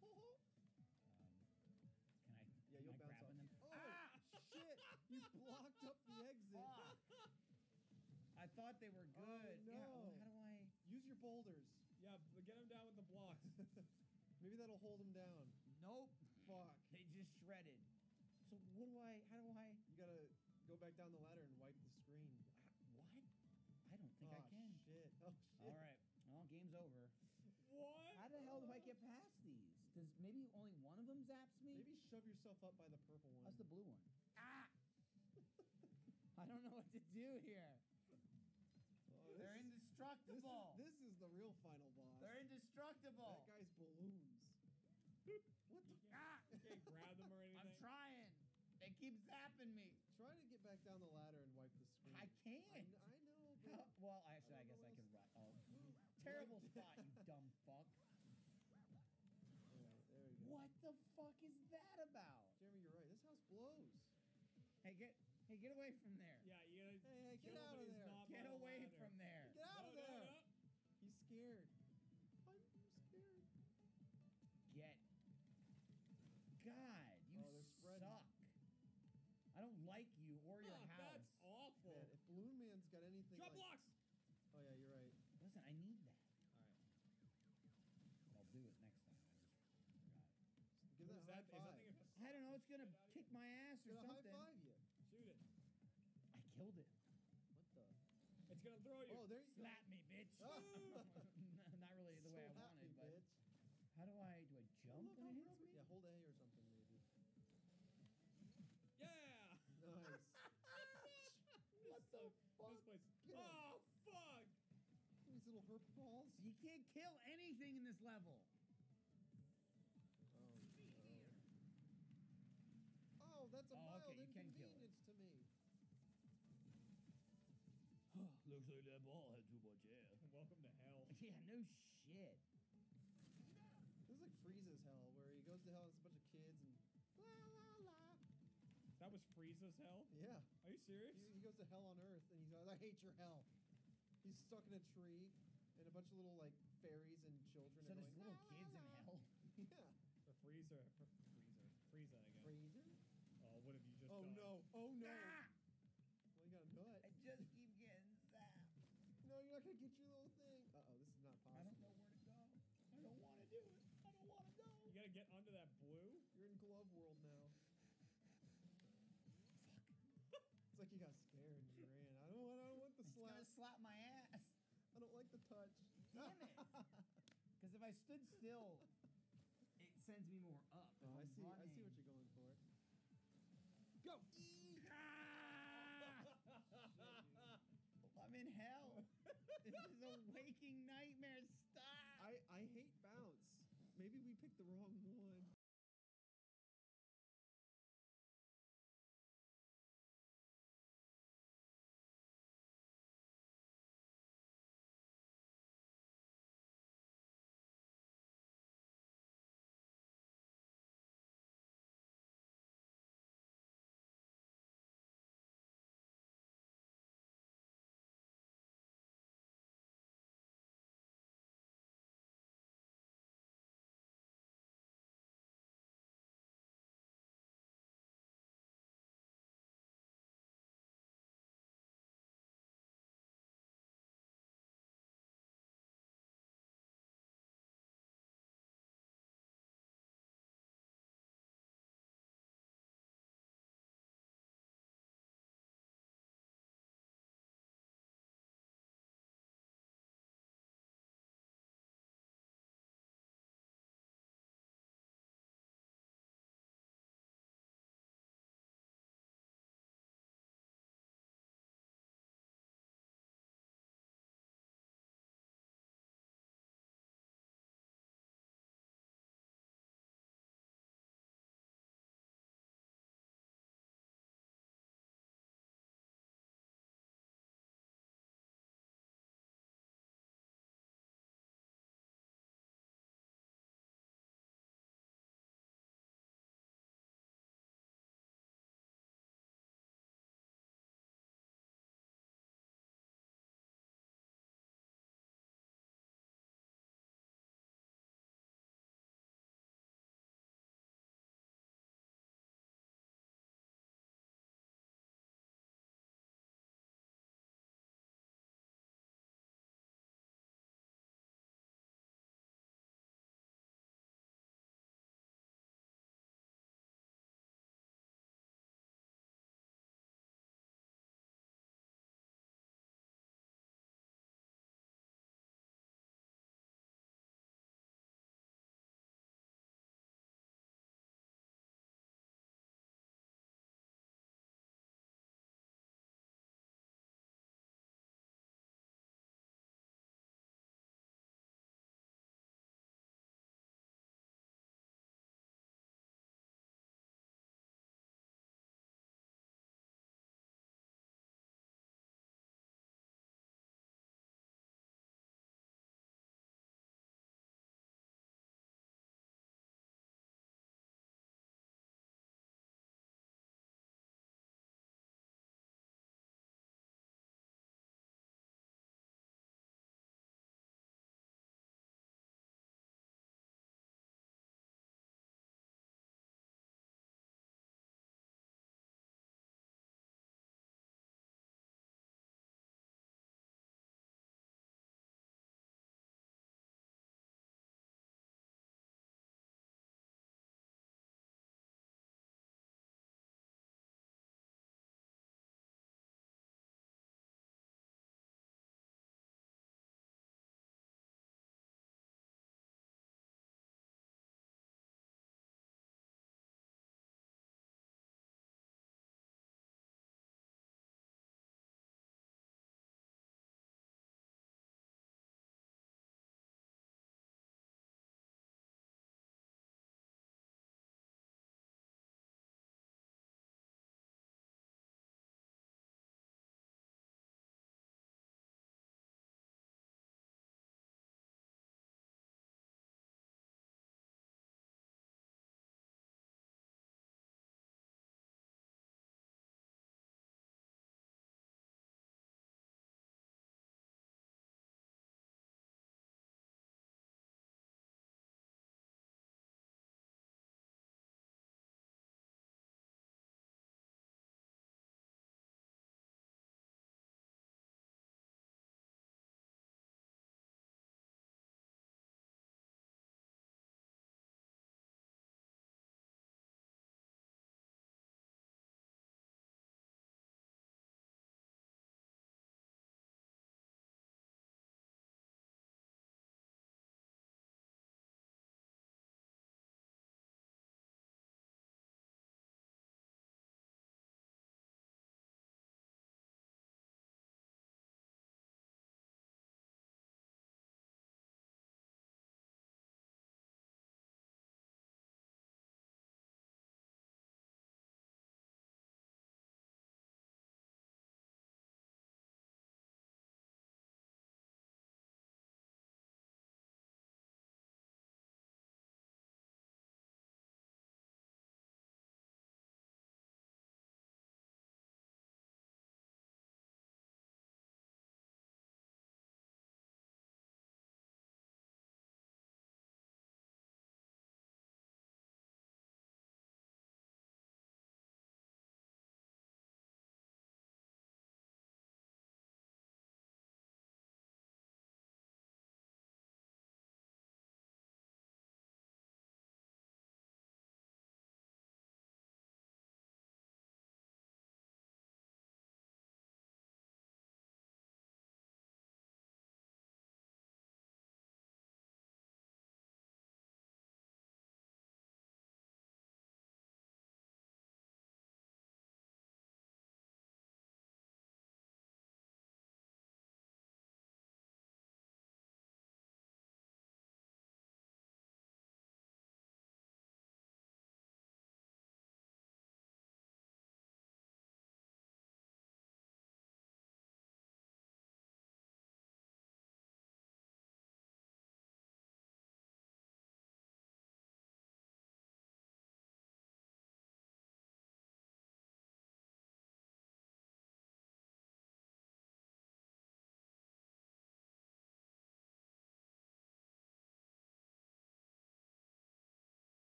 Can I? Yeah, am you'll I bounce grabbing off. them? Oh shit! You blocked up the exit. Fuck. I thought they were Oh, good. Yeah, well, no. how do I? Use your boulders. Yeah, but get him down with the blocks. Maybe that'll hold him down. Nope. Fuck. They just shredded. So what do I? How do I? You gotta go back down the ladder and wipe the screen. What? I don't think I Oh, can. Shit. Oh shit. All right. Well, game's over. What? How the hell do I get past these? Does maybe only one of them zaps me? Maybe shove yourself up by the purple one. How's the blue one? Ah! I don't know what to do here. Oh, They're this- indestructible. This is the real final boss. They're indestructible. That guy's balloons. What the? Ah! You can't grab them or anything. I'm trying. They keep zapping me. Try to get back down the ladder and wipe the screen. I can't. I know, but Well, actually, I guess I can run. Oh, terrible spot, you dumb fuck. Alright, there we go. What the fuck is that about? Jeremy, you're right. This house blows. Hey, get away from there. Yeah, you gotta Hey, get kill him out when of he's there. not Get by the away ladder. from there. Get out of No, no, there. no. He's scared. I'm scared. Get. God, you Oh, they're spreading. suck. I don't like you or your Fuck, house. that's awful. Man, if Balloon Man's got anything Drop like... blocks. Oh yeah, you're right. Listen, I need that. All right. I'll do it next time. I just forgot. Give What that is a high that? Is that five. thing gonna I don't know. It's gonna Get out of kick my ass or Gonna high something. five you. shoot it? I killed it. What the? It's gonna throw you. Oh, there you Slap me, bitch. Oh. Not really the way I Slap wanted, me, but bitch. how do I jump Look when how it hits rubber- me? Yeah, hold A or something maybe. Yeah. Nice. What the fuck? This place. Get 'em. Oh fuck. These little herp balls. You can't kill anything in this level. Oh, oh, that's a Oh, mild okay, you can kill it. inconvenience to me. Looks like that ball had too much air. Welcome to hell. Yeah, no shit. This is like Frieza's hell, where he goes to hell and it's a bunch of kids and la la la. That was Frieza's hell. Yeah. Are you serious? He goes to hell on Earth and he goes, I hate your hell. He's stuck in a tree and a bunch of little like fairies and children So are there's going, little "La, la, kids in la." hell. Yeah. For Frieza again. Freezer? Oh, what have you just Oh done? no. Oh no. Ah! Well, you got a nut. I just keep getting zapped. No, you're not gonna get your little thing. Uh-oh, this is not I possible. don't know where to go. I don't want to do it. I don't want to go. You gotta get under that blue. You're in glove world now. It's like you got scared and you ran. I don't want the It's slap. gonna slap my ass. I don't like the touch. Damn it. Because if I stood still, it sends me more up. If Oh, I I'm see what running- you're going for. Go. I'm in hell. This is a waking nightmare. Stop. I hate bounce. Maybe we picked the wrong one.